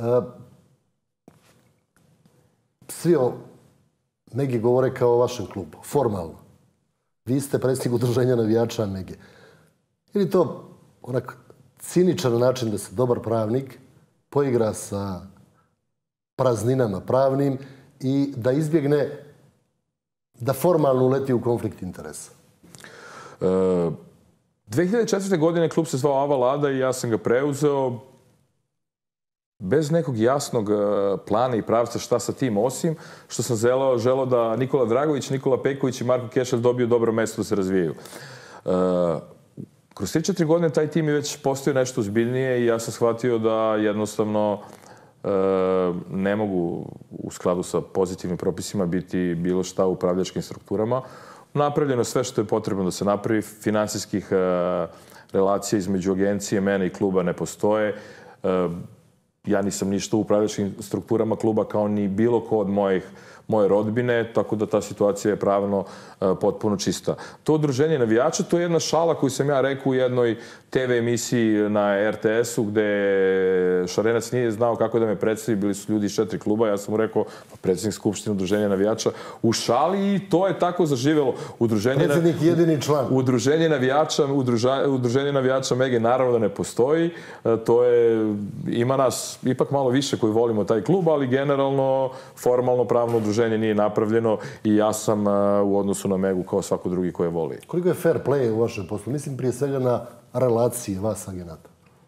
svi o Megi govore kao o vašem klubu, formalno. Vi ste predsjednik udruženja navijača Mege. Ili to onak ciničan način da se dobar pravnik poigra sa prazninama pravnim i da izbjegne da formalno uleti u konflikt interesa? E, dve hiljade četvrte. godine klub se zvao Ava Lada i ja sam ga preuzeo bez nekog jasnog plana i pravca šta sa tim, osim što sam želeo, želeo da Nikola Dragović, Nikola Pejković i Marko Kešelj dobiju dobro mjesto da se razvijaju. E, kroz tri četiri godine taj tim je već postao nešto ozbiljnije i ja sam shvatio da jednostavno e, ne mogu u skladu sa pozitivnim propisima biti bilo šta u upravljačkim strukturama. Napravljeno sve što je potrebno da se napravi. Finansijskih e, relacija između agencije, mene i kluba ne postoje. E, Ja nisam ništa u upravljačkim strukturama kluba kao ni bilo ko od mojih, moje rodbine, tako da ta situacija je pravno uh, potpuno čista. To udruženje navijača, to je jedna šala koju sam ja rekao u jednoj te ve emisiji na er te esu gde Šarenac nije znao kako da me predstavi, bili su ljudi iz četiri kluba, ja sam mu rekao predsjednik Skupštine udruženja navijača u šali i to je tako zaživjelo. Udruženje predsjednik na... jedini član. Udruženje navijača, udruža... udruženje navijača Mege naravno da ne postoji. Uh, to je, ima nas ipak malo više koji volimo taj klub, ali generalno, formalno, pravno udruženje nije napravljeno i ja sam u odnosu na Megu kao svako drugi koje voli. Koliko je fair play u vašem poslu? Mislim prije svega na relacije vas agenata.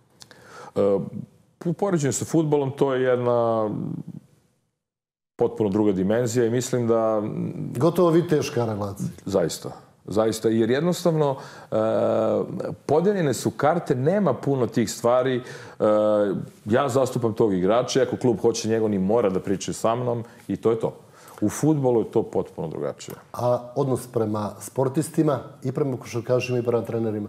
U poređenju sa fudbalom to je jedna potpuno druga dimenzija i mislim da... Gotovo viteška relacija. Zaista. Zaista, jer jednostavno e, podeljene su karte, nema puno tih stvari. E, ja zastupam tog igrača, ako klub hoće njega, ni mora da pričaju sa mnom i to je to. U fudbalu je to potpuno drugačije. A odnos prema sportistima i prema košarkašima i prema trenerima?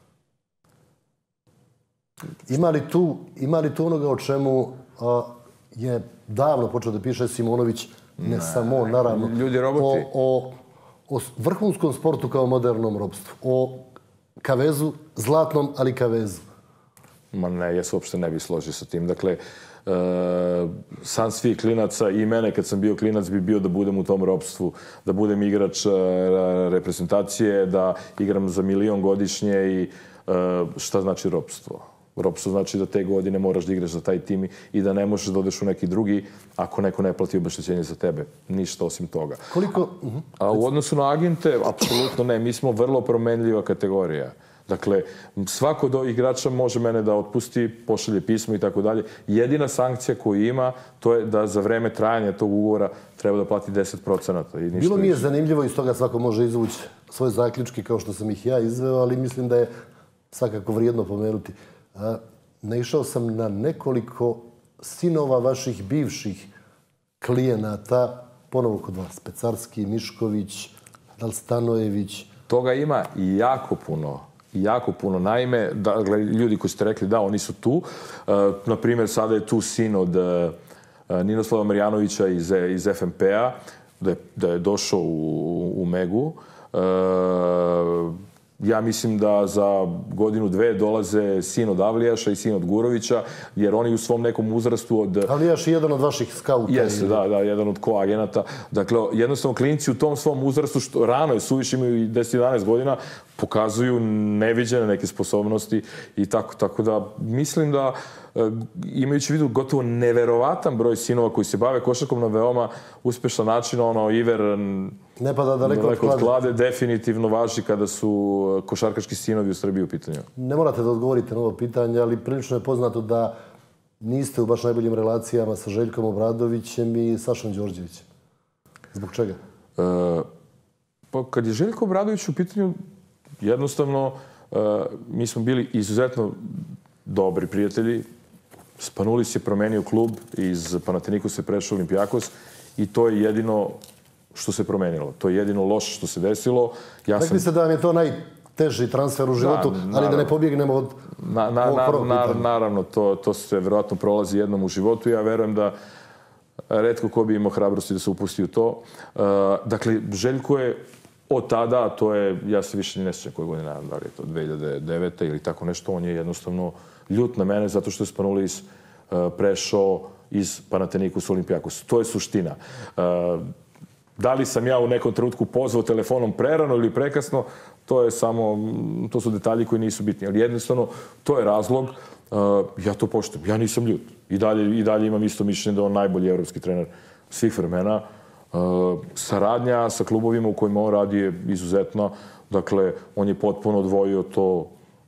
Ima li tu, ima li tu onoga o čemu a, je davno počeo da piše Simonović, ne, ne samo on, naravno, ljudi roboti. O, o, o vrhunskom sportu kao modernom ropstvu, o kavezu, zlatnom, ali kavezu? Ma ne, ja se uopšte ne bih složio sa tim. Dakle, e, san svih klinaca i mene kad sam bio klinac bi bio da budem u tom ropstvu, da budem igrač e, reprezentacije, da igram za milion godišnje i e, šta znači ropstvo? Ropstvo znači da te godine moraš da igraš za taj tim i da ne možeš da odeš u neki drugi ako neko ne plati obeštećenje za tebe. Ništa osim toga. Koliko? A u odnosu na agente, apsolutno ne. Mi smo vrlo promenljiva kategorija. Dakle, svako od ovih igrača može mene da otpusti, pošalje pismo i tako dalje. Jedina sankcija koju ima, to je da za vreme trajanja tog ugovora treba da plati deset procenata. Bilo mi je zanimljivo i iz toga svako može izvući svoje zaključke kao što sam ih ja izveo, ali mislim da je svakako vrijedno pomenuti. Naišao sam na nekoliko sinova vaših bivših klijenata, ponovo kod vas, Pecarski, Mišković, Dalstanojević. Toga ima jako puno. Jako puno. Naime, da, ljudi koji ste rekli da, oni su tu. E, naprimjer, sada je tu sin od e, Ninoslava Marjanovića iz, iz ef em pe-a, da je, da je došao u, u Megu. E, Ja mislim da za godinu, dve dolaze sin od Avlijaša i sin od Gurovića, jer oni u svom nekom uzrastu od... Avlijaš je jedan od vaših skauta. Jeste, da, da, jedan od koagenata. Dakle, jednostavno, klinci u tom svom uzrastu, što rano je suviše, imaju deset jedanaest godina, pokazuju neviđene neke sposobnosti i tako. Tako da, mislim da, imajući vidu gotovo neverovatan broj sinova koji se bave košarkom na veoma uspešan način, ono, Iver... Ne pada daleko od klade. klade definitivno važi kada su košarkaški sinovi u Srbiji u pitanju. Ne morate da odgovorite na ovo pitanje, ali prilično je poznato da niste u baš najboljim relacijama sa Željkom Obradovićem i Sašom Đorđevićem. Zbog čega? Pa kad je Željko Obradović u pitanju, jednostavno mi smo bili izuzetno dobri prijatelji. Spanulis je promenio klub, iz Panathinaikosa je prešao Olympiakos i to je jedino što se promenilo. To je jedino loše što se desilo. Rekli ste da vam je to najteži transfer u životu, ali da ne pobjegnemo od ovog prvog pitanja. Naravno, to se verovatno prolazi jednom u životu. Ja verujem da retko ko bi imao hrabrosti da se upusti u to. Dakle, Željko je od tada, to je, ja se više ne sjećam koje godine, da li je to dve hiljade devete ili tako nešto, on je jednostavno ljut na mene zato što je Spanulis prešao iz Panathinaikosa u Olympiakos. To je suština. Da li sam ja u nekom trenutku pozvao telefonom prerano ili prekasno, to je samo, to su detalji koji nisu bitni. Ali jednostavno, to je razlog, ja to poštujem, ja nisam ljut. I dalje, i dalje imam isto mišljenje da je on najbolji evropski trener svih vremena. Saradnja sa klubovima u kojima on radi je izuzetna. Dakle, on je potpuno odvojio to,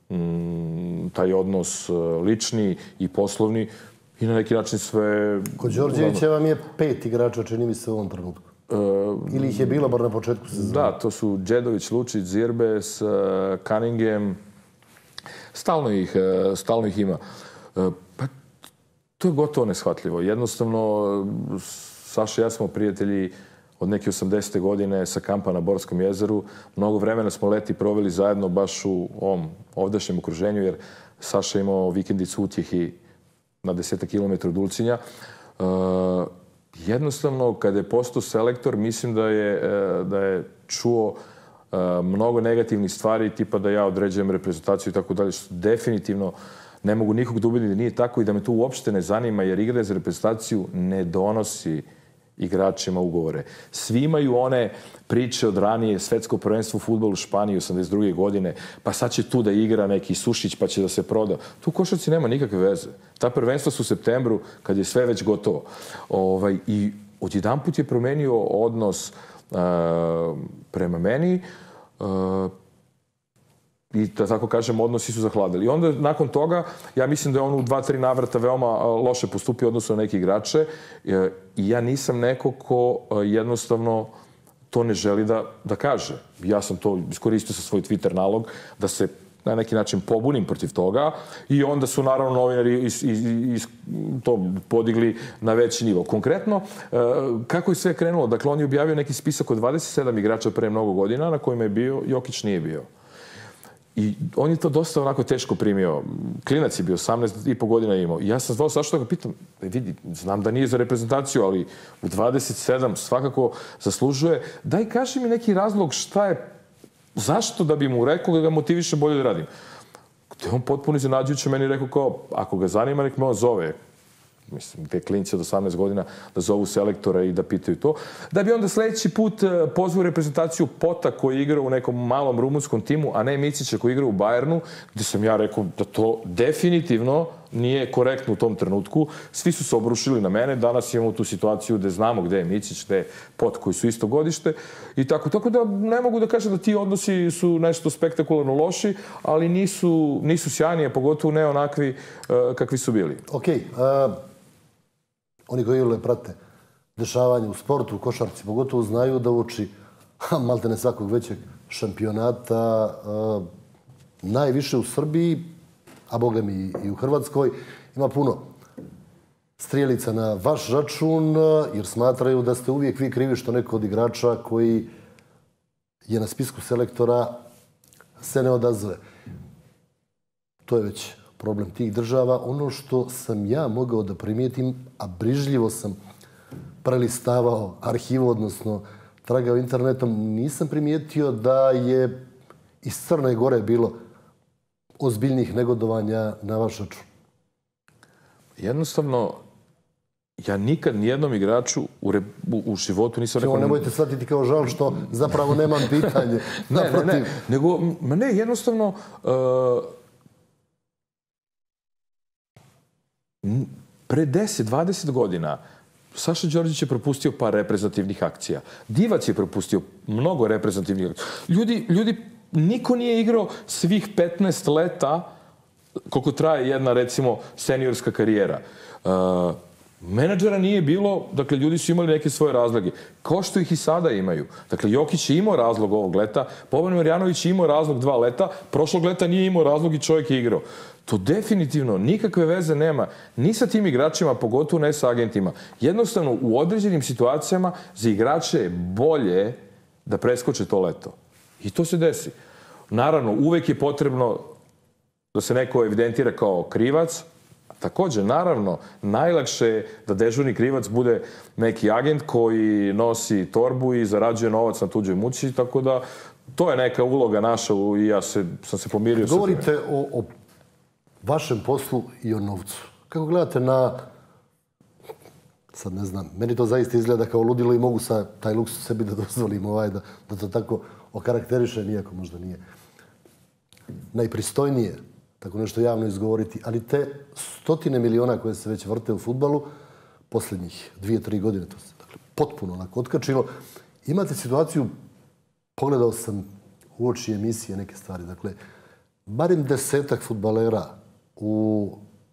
taj odnos lični i poslovni i na neki način sve... Kod Đorđevića vam je pet igrača, čini mi se u ovom trenutku. Ili ih je bilo bar na početku sezona? Da, to su Đedović, Lučić, Zirbes, Cunningham. Stalno ih, stalno ih ima. Pa, to je gotovo neshvatljivo. Jednostavno, Saša i ja smo prijatelji od neke osamdesete godine sa kampa na Borskom jezeru. Mnogo vremena smo leti proveli zajedno baš u ovom ovdašnjem okruženju, jer Saša je imao vikendicu utjehi na desetak kilometra od Ulcinja. Jednostavno, kada je postao selektor, mislim da je, da je čuo mnogo negativnih stvari, tipa da ja određujem reprezentaciju i tako dalje, što definitivno ne mogu nikog da ubedim da nije tako i da me to uopšte ne zanima, jer igra za reprezentaciju ne donosi igračima ugovore. Svi imaju one priče od ranije, svetsko prvenstvo u fudbalu u Španiji osamdeset druge godine, pa sad će tu da igra neki Sušić pa će da se proda. Tu u košarci nema nikakve veze. Ta prvenstva su u septembru kad je sve već gotovo. Ovaj, I odjedanput je promenio odnos uh, prema meni uh, i da tako kažem, odnosi su zahladili. I onda nakon toga, ja mislim da je on u dva, tri navrata veoma loše postupio odnosno na neke igrače i ja nisam neko ko jednostavno to ne želi da, da kaže. Ja sam to iskoristio sa svoj Twitter nalog da se na neki način pobunim protiv toga i onda su naravno novinari is, is, is, to podigli na veći nivo. Konkretno, kako je sve krenulo? Dakle, on je objavio neki spisak od dvadeset sedam igrača pre mnogo godina na kojima je bio, Jokić nije bio. I on je to dosta onako teško primio. Klinac je bio, osamnaest i po godina imao. I ja sam zvao Sašu da ga pitam, vidi, znam da nije za reprezentaciju, ali u dvadeset sedam svakako zaslužuje. Daj, kaži mi neki razlog šta je, zašto da bi mu rekao da ga motiviše bolje da radim. Te on potpuno iznenađujuće meni rekao kao, ako ga zanima, nek me on zove. Mislim, te klinci od osamnaest godina da zovu selektora i da pitaju to. Da bi onda sljedeći put pozvao reprezentaciju Pota koji igra u nekom malom rumunskom timu, a ne Micića koji igra u Bayernu, gdje sam ja rekao da to definitivno nije korektno u tom trenutku. Svi su se obrušili na mene. Danas imamo tu situaciju gdje znamo gdje je Micić, gdje je Pot koji su isto godište. I tako, tako da ne mogu da kažem da ti odnosi su nešto spektakularno loši, ali nisu, nisu sjajni, pogotovo ne onakvi uh, kakvi su bili. Okej. Okay, uh... Oni koji ili prate dešavanje u sportu, u košarci, pogotovo znaju da uoči maltene svakog većeg šampionata, uh, najviše u Srbiji, a boga mi i u Hrvatskoj, ima puno strijelica na vaš račun, jer smatraju da ste uvijek vi krivi što neko od igrača koji je na spisku selektora se ne odazove. To je već problem tih država. Ono što sam ja mogao da primijetim, a brižljivo sam prelistavao arhivu, odnosno tragao internetom, nisam primijetio da je iz Crne Gore bilo ozbiljnih negodovanja na vaš račun. Jednostavno, ja nikad nijednom igraču u, re, u, u životu nisam rekao... Ne bojte shvatiti kao žal što zapravo nemam pitanje. ne, ne, ne, nego, ma ne, jednostavno... Uh, pre deset dvadeset godina Saša Đorđević je propustio par reprezentativnih akcija. Divac je propustio mnogo reprezentativnih akcija. Ljudi, ljudi, niko nije igrao svih petnaest leta koliko traje jedna, recimo, seniorska karijera. Uh, Menadžera nije bilo, dakle, ljudi su imali neke svoje razloge, kao što ih i sada imaju. Dakle, Jokić je imao razlog ovog leta, Boban Marjanović je imao razlog dva leta, prošlog leta nije imao razlog i čovjek je igrao. To definitivno nikakve veze nema ni sa tim igračima, pogotovo ne sa agentima. Jednostavno, u određenim situacijama za igrače je bolje da preskoče to leto. I to se desi. Naravno, uvek je potrebno da se neko evidentira kao krivac. Također, naravno, najlakše je da dežurni krivac bude neki agent koji nosi torbu i zarađuje novac na tuđoj muci, tako da to je neka uloga naša i ja se, sam se pomirio. Govorite o, o vašem poslu i o novcu. Kako gledate na, sad ne znam, meni to zaista izgleda kao ludilo i mogu sa taj luksus sebi da dozvolim ovaj, da, da to tako okarakterišem, iako možda nije najpristojnije tako nešto javno izgovoriti, ali te stotine miliona koje se već vrte u fudbalu, posljednjih dvije, tri godine, to se dakle, potpuno onako otkačilo. Imate situaciju, pogledao sam u oči emisije neke stvari, dakle, barem desetak fudbalera u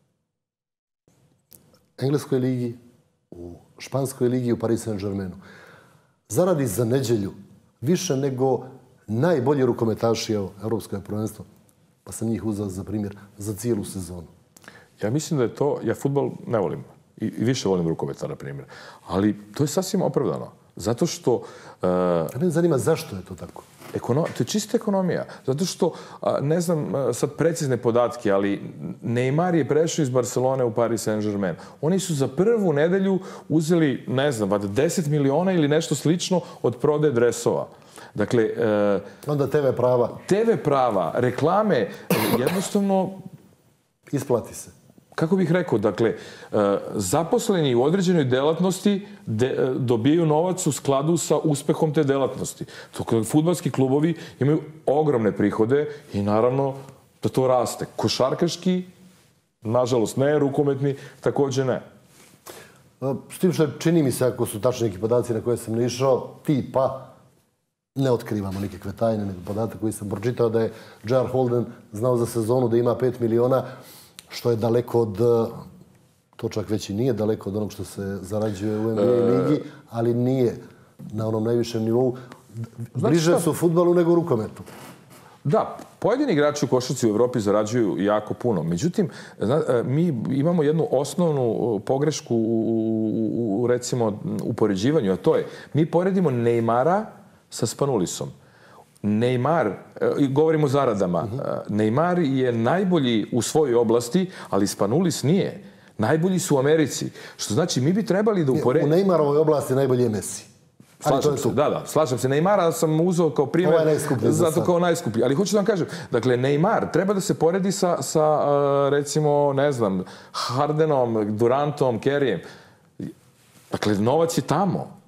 Engleskoj ligi, u Španskoj ligi i u Paris Saint-Germainu zaradi za nedjelju više nego najbolji rukometaši Europskog prvenstva. Pa sam njih uzeo za primjer za cijelu sezonu. Ja mislim da je to, ja fudbal ne volim i više volim rukometa, na primjer. Ali to je sasvim opravdano. Zato što... Uh, a mene zanima zašto je to tako? Ekono, to je čista ekonomija. Zato što, ne znam sad precizne podatke, ali Neymar je prešao iz Barcelone u Paris Saint-Germain. Oni su za prvu nedelju uzeli, ne znam, deset miliona ili nešto slično od prodaje dresova. Dakle... E, onda te ve prava. te ve prava, reklame, jednostavno... Isplati se. Kako bih rekao, dakle, e, zaposleni u određenoj delatnosti de, dobijaju novac u skladu sa uspehom te delatnosti. Dakle, fudbalski klubovi imaju ogromne prihode i naravno da to raste. Košarkaški, nažalost ne, rukometni također ne. S tim što čini mi se, ako su tačni neki podaci na koje sam naišao, tipa, ne otkrivamo nikakve tajne, nego podatak koji sam pročitao da je J R Holden znao za sezonu da ima pet miliona, što je daleko od, to čak već i nije daleko od onog što se zarađuje u N B A ligi, ali nije na onom najvišem nivou. Bliže su u fudbalu nego u rukometu. Da, pojedini igrači u košarci u Evropi zarađuju jako puno. Međutim, mi imamo jednu osnovnu pogrešku u, u recimo, upoređivanju, a to je, mi poredimo Neymara sa Spanulisom. Neymar, govorimo o zaradama, Neymar je najbolji u svojoj oblasti, ali Spanulis nije. Najbolji su u Americi. Što znači, mi bi trebali da uporedimo... U Neymarovoj oblasti najbolji je Messi. Slažem se, da, da, slažem se. Neymara sam uzeo kao primjer, zato kao najskuplji. Ali hoću da vam kažem, dakle, Neymar treba da se poredi sa, sa recimo, ne znam, Hardenom, Durantom, Kerryjem. Dakle, novac je tamo.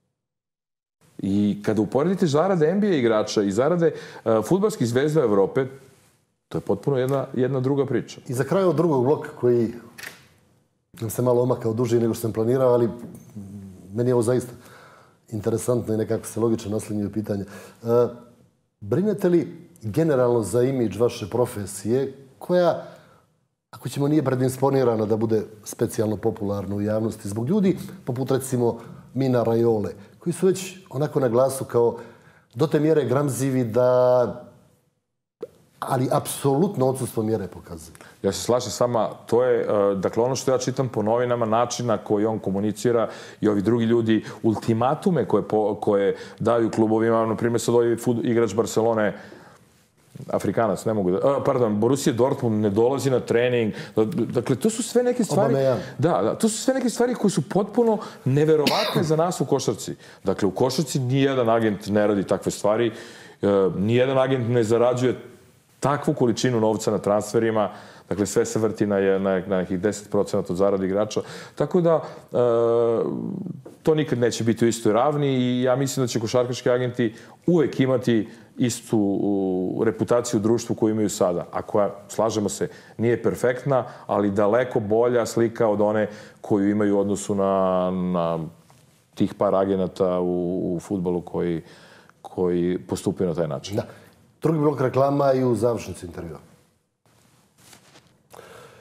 I kada uporedite zarade N B A igrača i zarade uh, fudbalskih zvezda Evrope, to je potpuno jedna, jedna druga priča. I za kraj od drugog bloka koji nam se malo omakao duži nego što sam planirao, ali meni je ovo zaista interesantno i nekako se logično naslinjuju pitanje. Uh, brinete li generalno za imidž vaše profesije koja, ako ćemo, nije predisponirana da bude specijalno popularna u javnosti zbog ljudi, poput recimo Mina Rajole, koji su već onako na glasu kao do te mjere gramzivi da, ali apsolutno odsustvo mjere pokazuju. Ja se slažem s vama, to je, dakle, ono što ja čitam po novinama, načina koji on komunicira i ovi drugi ljudi, ultimatume koje, koje daju klubovima, na primjer sad ovaj igrač Barcelone, Afrikanac, ne mogu da... Pardon, Borussia Dortmund ne dolazi na trening. Dakle, to su sve neke stvari... Da, da, to su sve neke stvari koje su potpuno neverovatne za nas u košarci. Dakle, u košarci nijedan agent ne radi takve stvari. Nijedan agent ne zarađuje takvu količinu novca na transferima. Dakle, sve se vrti na, na, na nekih deset procenata od zarade igrača. Tako da, e, to nikad neće biti u istoj ravni i ja mislim da će košarkaški agenti uvek imati istu reputaciju u društvu koju imaju sada. A koja, slažemo se, nije perfektna, ali daleko bolja slika od one koju imaju u odnosu na, na tih par agenata u, u fudbalu koji, koji postupaju na taj način. Da. Drugi blok reklama i u završnici intervjua.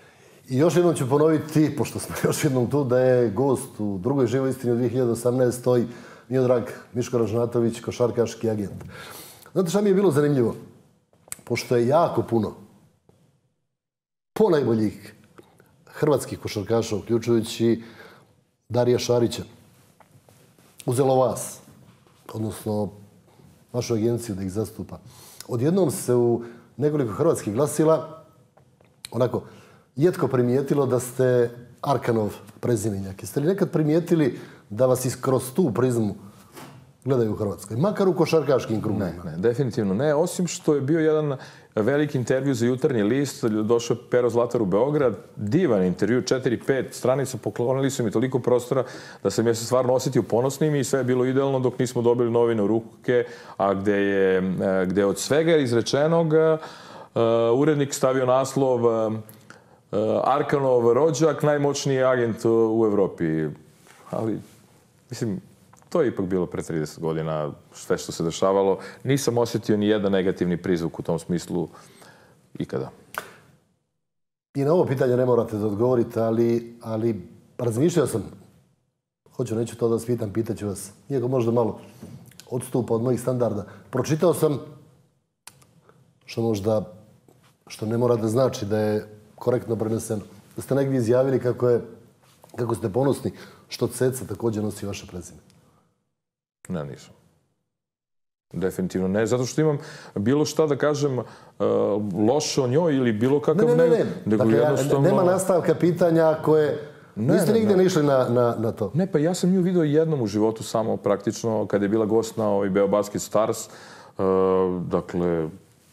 I još jednom ću ponoviti, pošto smo još jednom tu, da je gost u drugoj živoj istini u dvije hiljade osamnaestoj Miodrag Miško Ražnatović, košarkaški agent. Znate šta mi je bilo zanimljivo? Pošto je jako puno ponajboljih hrvatskih košarkaša, uključujući Darija Šarića, uzelo vas, odnosno vašu agenciju da ih zastupa. Odjednom se u nekoliko hrvatskih glasila onako jetko primijetilo da ste Arkanov prezimenjak. Jeste li nekad primijetili da vas kroz tu prizmu gledaju u Hrvatskoj? Makar u košarkaškim krugovima. Ne, ne, definitivno ne. Osim što je bio jedan veliki intervju za Jutarnji list, došao Pero Zlatar u Beograd, divan intervju, četiri pet stranica, poklonili su mi toliko prostora da sam ja se stvarno osjetio ponosnim i sve je bilo idealno dok nismo dobili novine u ruke, a gde je, gde je od svega izrečenog uh, urednik stavio naslov uh, Arkanov rođak, najmoćniji agent u Evropi. Ali, mislim, to je ipak bilo pre trideset godina, sve što se dešavalo. Nisam osjetio ni jedan negativni prizvuk u tom smislu ikada. I na ovo pitanje ne morate da odgovorite, ali, ali razmišljao sam, hoću, neću to da vas pitam, pitaću vas, iako možda malo odstupa od mojih standarda. Pročitao sam, što možda, što ne mora da znači da je korektno preneseno, da ste negdje izjavili kako, je, kako ste ponosni što Ceca također nosi vaše prezime. Ne, nisam. Definitivno ne, zato što imam bilo šta da kažem uh, loše o njoj ili bilo kakav... Ne, ne, ne. ne. Dakle, jednostavno... nema nastavka pitanja koje... Ne, Niste ne, nigdje ne. nišli na, na, na to? Ne, pa ja sam nju vidio jednom u životu samo praktično kada je bila gost na ovaj Beobasket Stars. Uh, dakle,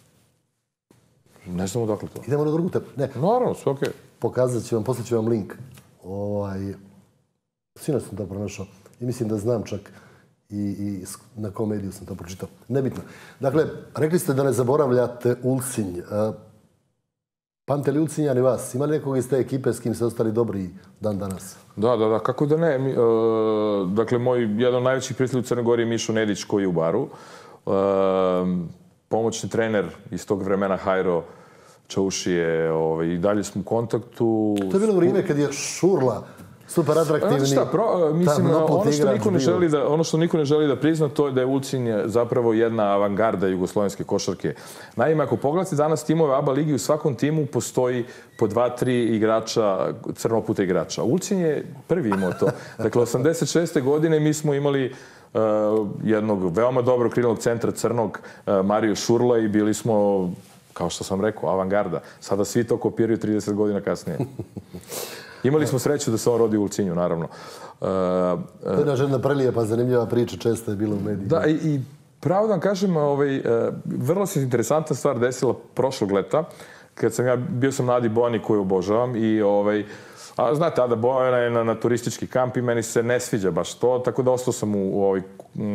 ne znam odakle to. Idemo na drugu temu. Ne. Naravno, sve okej. Okay. Pokazat ću vam, poslat ću vam link. Ovaj, sinoć sam to pronašao i mislim da znam čak i, i na kom mediju sam to pročitao. Nebitno. Dakle, rekli ste da ne zaboravljate Ulcinj. Uh, Pamte li Ulcinjani vas? Ima li nekog iz te ekipe s kim se ostali dobri dan danas? Da, da, da, kako da ne. Mi, uh, dakle, moj jedan od najvećih prijatelja u Crnoj Gori je Mišo Nedić koji je u Baru. Uh, pomoćni trener iz tog vremena Hajro Čaušije, ovaj, i dalje smo u kontaktu. To je bilo vrijeme kad je Šurla super atraktivni. Znači šta, pro, mislim, ono što, niko ne želi da, ono što niko ne želi da prizna, to je da je Ulcinj zapravo jedna avangarda jugoslovenske košarke. Naime, ako pogledate danas timove A B A ligi, u svakom timu postoji po dva, tri igrača, crnoputa igrača. Ulcinj je prvi imao to. Dakle, osamdeset šeste godine mi smo imali uh, jednog veoma dobrog krilnog centra crnog, uh, Mario Šurla, i bili smo, kao što sam rekao, avangarda. Sada svi to kopiraju trideset godina kasnije. Imali smo sreću da se on rodi u Ulcinju, naravno. Uh, to je jedna žena prelijepa, zanimljiva priča, često je bila u medijima. Da, i, i pravo da vam kažem, ovaj, uh, vrlo se interesantna stvar desila prošlog leta, kad sam ja, bio sam na Adi Bojani koju obožavam i ovaj, a znate, Ada Bojana je na, na turistički kamp i meni se ne sviđa baš to, tako da ostao sam u, u, ovaj,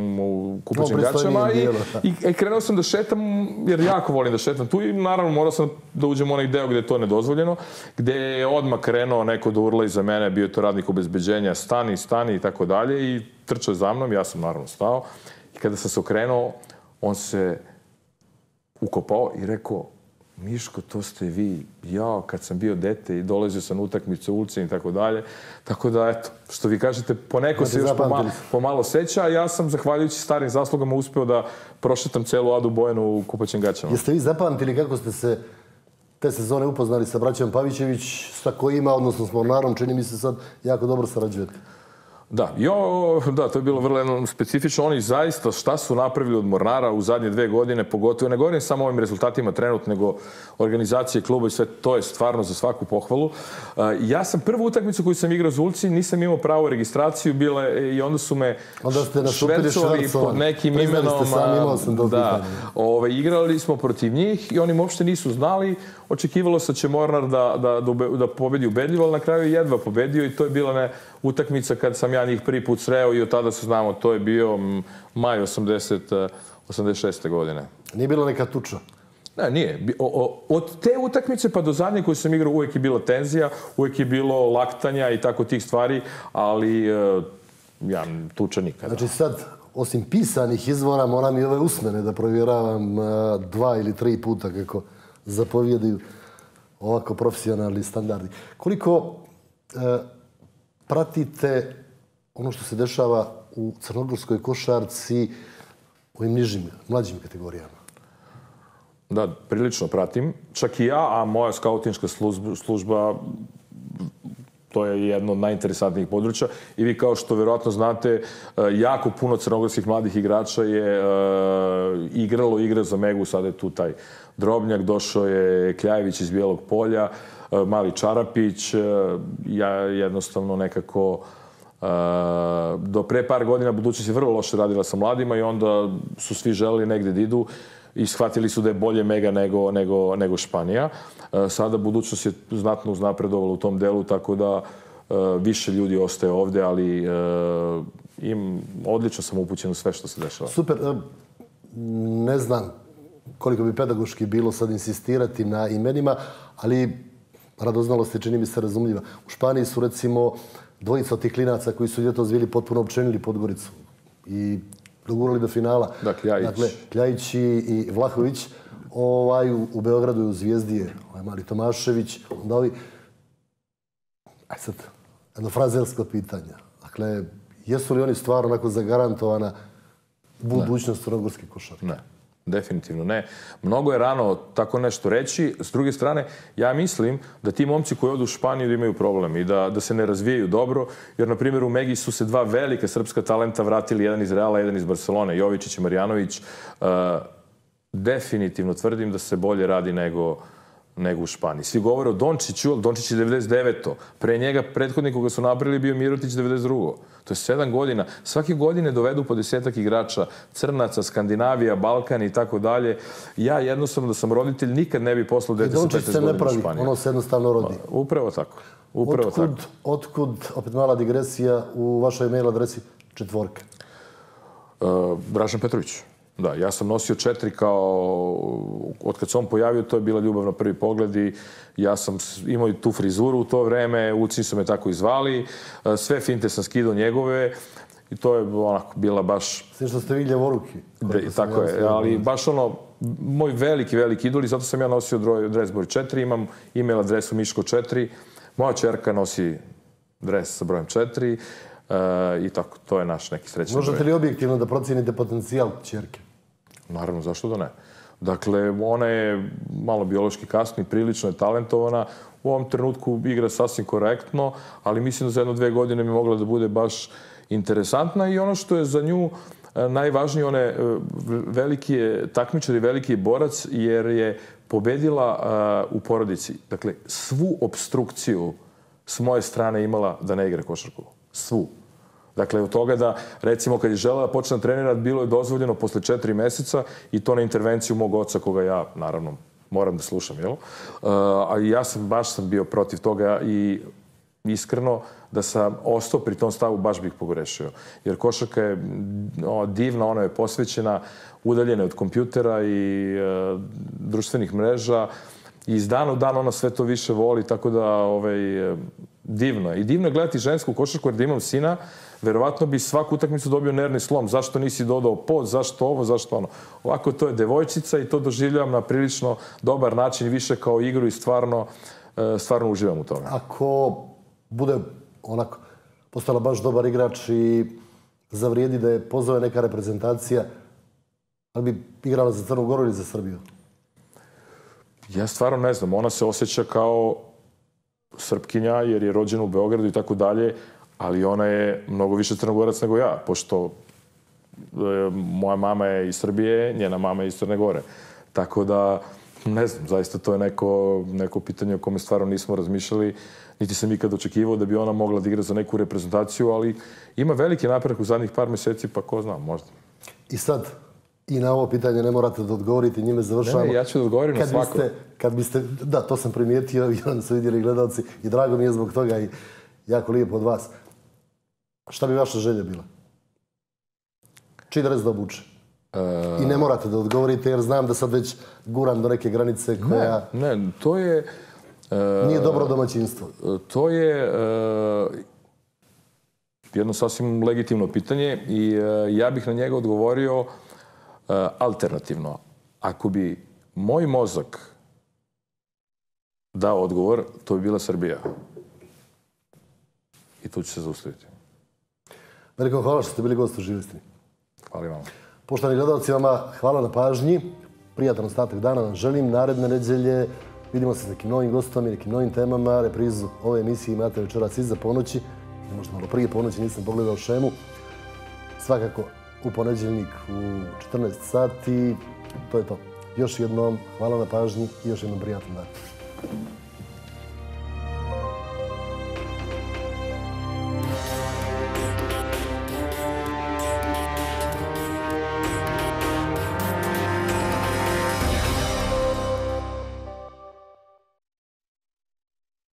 u kupaćim gaćama i, i, i krenuo sam da šetam, jer jako volim da šetam tu i naravno morao sam da uđem u onaj deo gde je to nedozvoljeno, gde je odmah krenuo neko da urla iza mene, bio je to radnik obezbeđenja, stani, stani i tako dalje, i trčao za mnom, ja sam naravno stao i kada sam se okrenuo, on se ukopao i rekao: Miško, to ste vi. Ja, kad sam bio dete i dolazio sam na utakmicu u Ulcinj i tako dalje. Tako da, eto, što vi kažete, poneko se još pomalo, pomalo seća, a ja sam, zahvaljujući starim zaslugama, uspeo da prošetam celu Adu Bojanu u kupaćim gaćama. Jeste vi zapamtili kako ste se te sezone upoznali sa braćom Pavićević, sa kojima, odnosno s Mornarom, čini mi se sad jako dobro sarađujete? Da, jo, da, to je bilo vrlo specifično. Oni zaista šta su napravili od Mornara u zadnje dve godine, pogotovo, ne govorim samo o ovim rezultatima trenutno, nego organizacije kluba i sve, to je stvarno za svaku pohvalu. Ja sam prvu utakmicu koju sam igrao za Ulcinj, nisam imao pravu registraciju, bile, i onda su me švercovali pod nekim imenom. Da, ove, igrali smo protiv njih i oni uopšte nisu znali. Očekivalo se da će Mornar da, da, da pobedi ubedljivo, ali na kraju je jedva pobedio i to je bila ne, utakmica kad sam ja njih prvi put sreo i od tada se znamo, to je bio maj osamdeset šeste godine. Nije bilo neka tuča? Ne, nije. O, o, od te utakmice pa do zadnje koju sam igrao uvijek je bila tenzija, uvijek je bilo laktanja i tako tih stvari, ali ja, tuča nikada. Znači sad, osim pisanih izvora, moram i ove usmene da provjeravam dva ili tri puta kako zapovjedaju. ovako profesionalni standardi. Koliko e, pratite ono što se dešava u crnogorskoj košarci u ovim nižim, mlađim kategorijama? Da, prilično pratim. Čak i ja, a moja skautinška služba, služba to je jedno od najinteresantnijih područja. I vi, kao što vjerojatno znate, jako puno crnogorskih mladih igrača je uh, igralo igre za Megu. Sada je tu taj Drobnjak, došao je Kljajević iz Bijelog Polja, uh, Mali Čarapić. Uh, ja jednostavno nekako uh, do pre par godina budućnost je vrlo loše radila sa mladima i onda su svi želeli negde da idu i shvatili su da je bolje Mega nego, nego, nego Španija. Sada budućnost je znatno uznapredovala u tom delu, tako da više ljudi ostaje ovde, ali im odlično sam upućen u sve što se dešava. Super. Ne znam koliko bi pedagoški bilo sad insistirati na imenima, ali radoznalost je, čini mi se, razumljiva. U Španiji su, recimo, dvojica od tih klinaca koji su ljetos bili potpuno opčenili Podgoricu i dogurali do finala. Da, Kljajić. Dakle, Kljajić i Vlahović. Ovaj, u, u Beogradu je u Zvijezdi je ovaj Mali Tomašević. Onda ovi... Aj sad, jedno frazersko pitanje. Dakle, jesu li oni stvarno onako zagarantovana budućnost crnogorske košarke? Ne. Definitivno ne. Mnogo je rano tako nešto reći. S druge strane, ja mislim da ti momci koji odu u Španiju imaju problem i da, da se ne razvijaju dobro, jer, na primjer, u Megi su se dva velika srpska talenta vratili, jedan iz Reala, jedan iz Barcelone, Jovičić i Marjanović. Uh, definitivno tvrdim da se bolje radi nego, nego u Španiji. Svi govore o Dončiću, Dončić je devedeset devete. Pre njega, prethodnik koga su napravili, bio Mirotić devedeset druge. To je sedam godina. Svake godine dovedu po desetak igrača, Crnaca, Skandinavija, Balkan i tako dalje. Ja jednostavno da sam roditelj nikad ne bi poslao dete sa petnaest godina u Španiju. Dončić se ne pravi, ono se jednostavno rodi. Upravo tako. Upravo otkud, tako. Otkud, opet mala digresija, u vašoj mail adresi četvorke? Uh, Dražen Petrović. Da, ja sam nosio četiri kao, od kad se on pojavio, to je bila ljubav na prvi pogled i ja sam imao i tu frizuru u to vreme, ucini su me tako i zvali, sve finte sam skidao njegove i to je onako bila baš... Sve što ste vi ljevoruki. De, tako je, ali baš ono, moj veliki, veliki idol i zato sam ja nosio dres broj četiri, imam email adresu Miško četiri, moja čerka nosi dres sa brojem četiri, Uh, i tako, to je naš neki srećni broj. Možete li objektivno da procijenite potencijal ćerke? Naravno, zašto da ne? Dakle, ona je malo biološki kasni, prilično je talentovana. U ovom trenutku igra sasvim korektno, ali mislim da za jedno dve godine bi mogla da bude baš interesantna i ono što je za nju najvažnije, ona je veliki je takmičar i veliki je borac jer je pobedila uh, u porodici. Dakle, svu obstrukciju s moje strane imala da ne igra košarku. Svu. Dakle, od toga da, recimo, kad je želela da počne trenirat, bilo je dozvoljeno posle četiri meseca i to na intervenciju mog oca, koga ja, naravno, moram da slušam, jel? Uh, a ja sam, baš sam bio protiv toga i iskreno, da sam ostao pri tom stavu, baš bih pogrešio. Jer košarka je o, divna, ona je posvećena, udaljena od kompjutera i uh, društvenih mreža. I iz dana u dan ona sve to više voli, tako da ovaj, divno je. I divno je gledati žensku košarku, jer da imam sina, verovatno bi svaku utakmicu dobio nervni slom. Zašto nisi dodao pod, zašto ovo, zašto ono. Ovako, to je devojčica i to doživljavam na prilično dobar način, više kao igru i stvarno, stvarno uživam u tome. Ako bude onako postala baš dobar igrač i zavrijedi da je pozove neka reprezentacija, ali bi igrala za Crnu Goru ili za Srbiju? Ja stvarno ne znam. Ona se osjeća kao Srpkinja jer je rođena u Beogradu i tako dalje, ali ona je mnogo više Crnogorac nego ja, pošto e, moja mama je iz Srbije, njena mama je iz Crne Gore. Tako da, ne znam, zaista to je neko, neko pitanje o kome stvarno nismo razmišljali. Niti sam ikad očekivao da bi ona mogla da igra za neku reprezentaciju, ali ima veliki napredak u zadnjih par meseci, pa ko zna, možda. I sad, i na ovo pitanje ne morate da odgovorite, njime završavamo. Ne, ne, ja ću da odgovorim na svako. Biste, kad biste, da, to sam primijetio i onda su vidjeli gledalci i drago mi je zbog toga i jako lijepo od vas. Šta bi vaša želja bila? Čiji dres da obuče? Uh, I ne morate da odgovorite jer znam da sad već guram do neke granice koja... Ne, ne, to je... Uh, nije dobro domaćinstvo. To je uh, jedno sasvim legitimno pitanje i uh, ja bih na njega odgovorio uh, alternativno. Ako bi moj mozak dao odgovor, to bi bila Srbija. I tu ću se zaustaviti. Veliko hvala što ste bili gost u Živoj istini. Hvala vam. Poštovani gledalci, vama hvala na pažnji. Prijatan ostatak dana vam želim. Naredne nedelje vidimo se s nekim novim gostom i nekim novim temama. Reprizu ove emisije imate večeras iza ponoći. Možda malo prije ponoći, nisam pogledao šemu. Svakako u ponedeljnik u četrnaest sati. To je to. Još jednom hvala na pažnji i još jednom prijatan dan.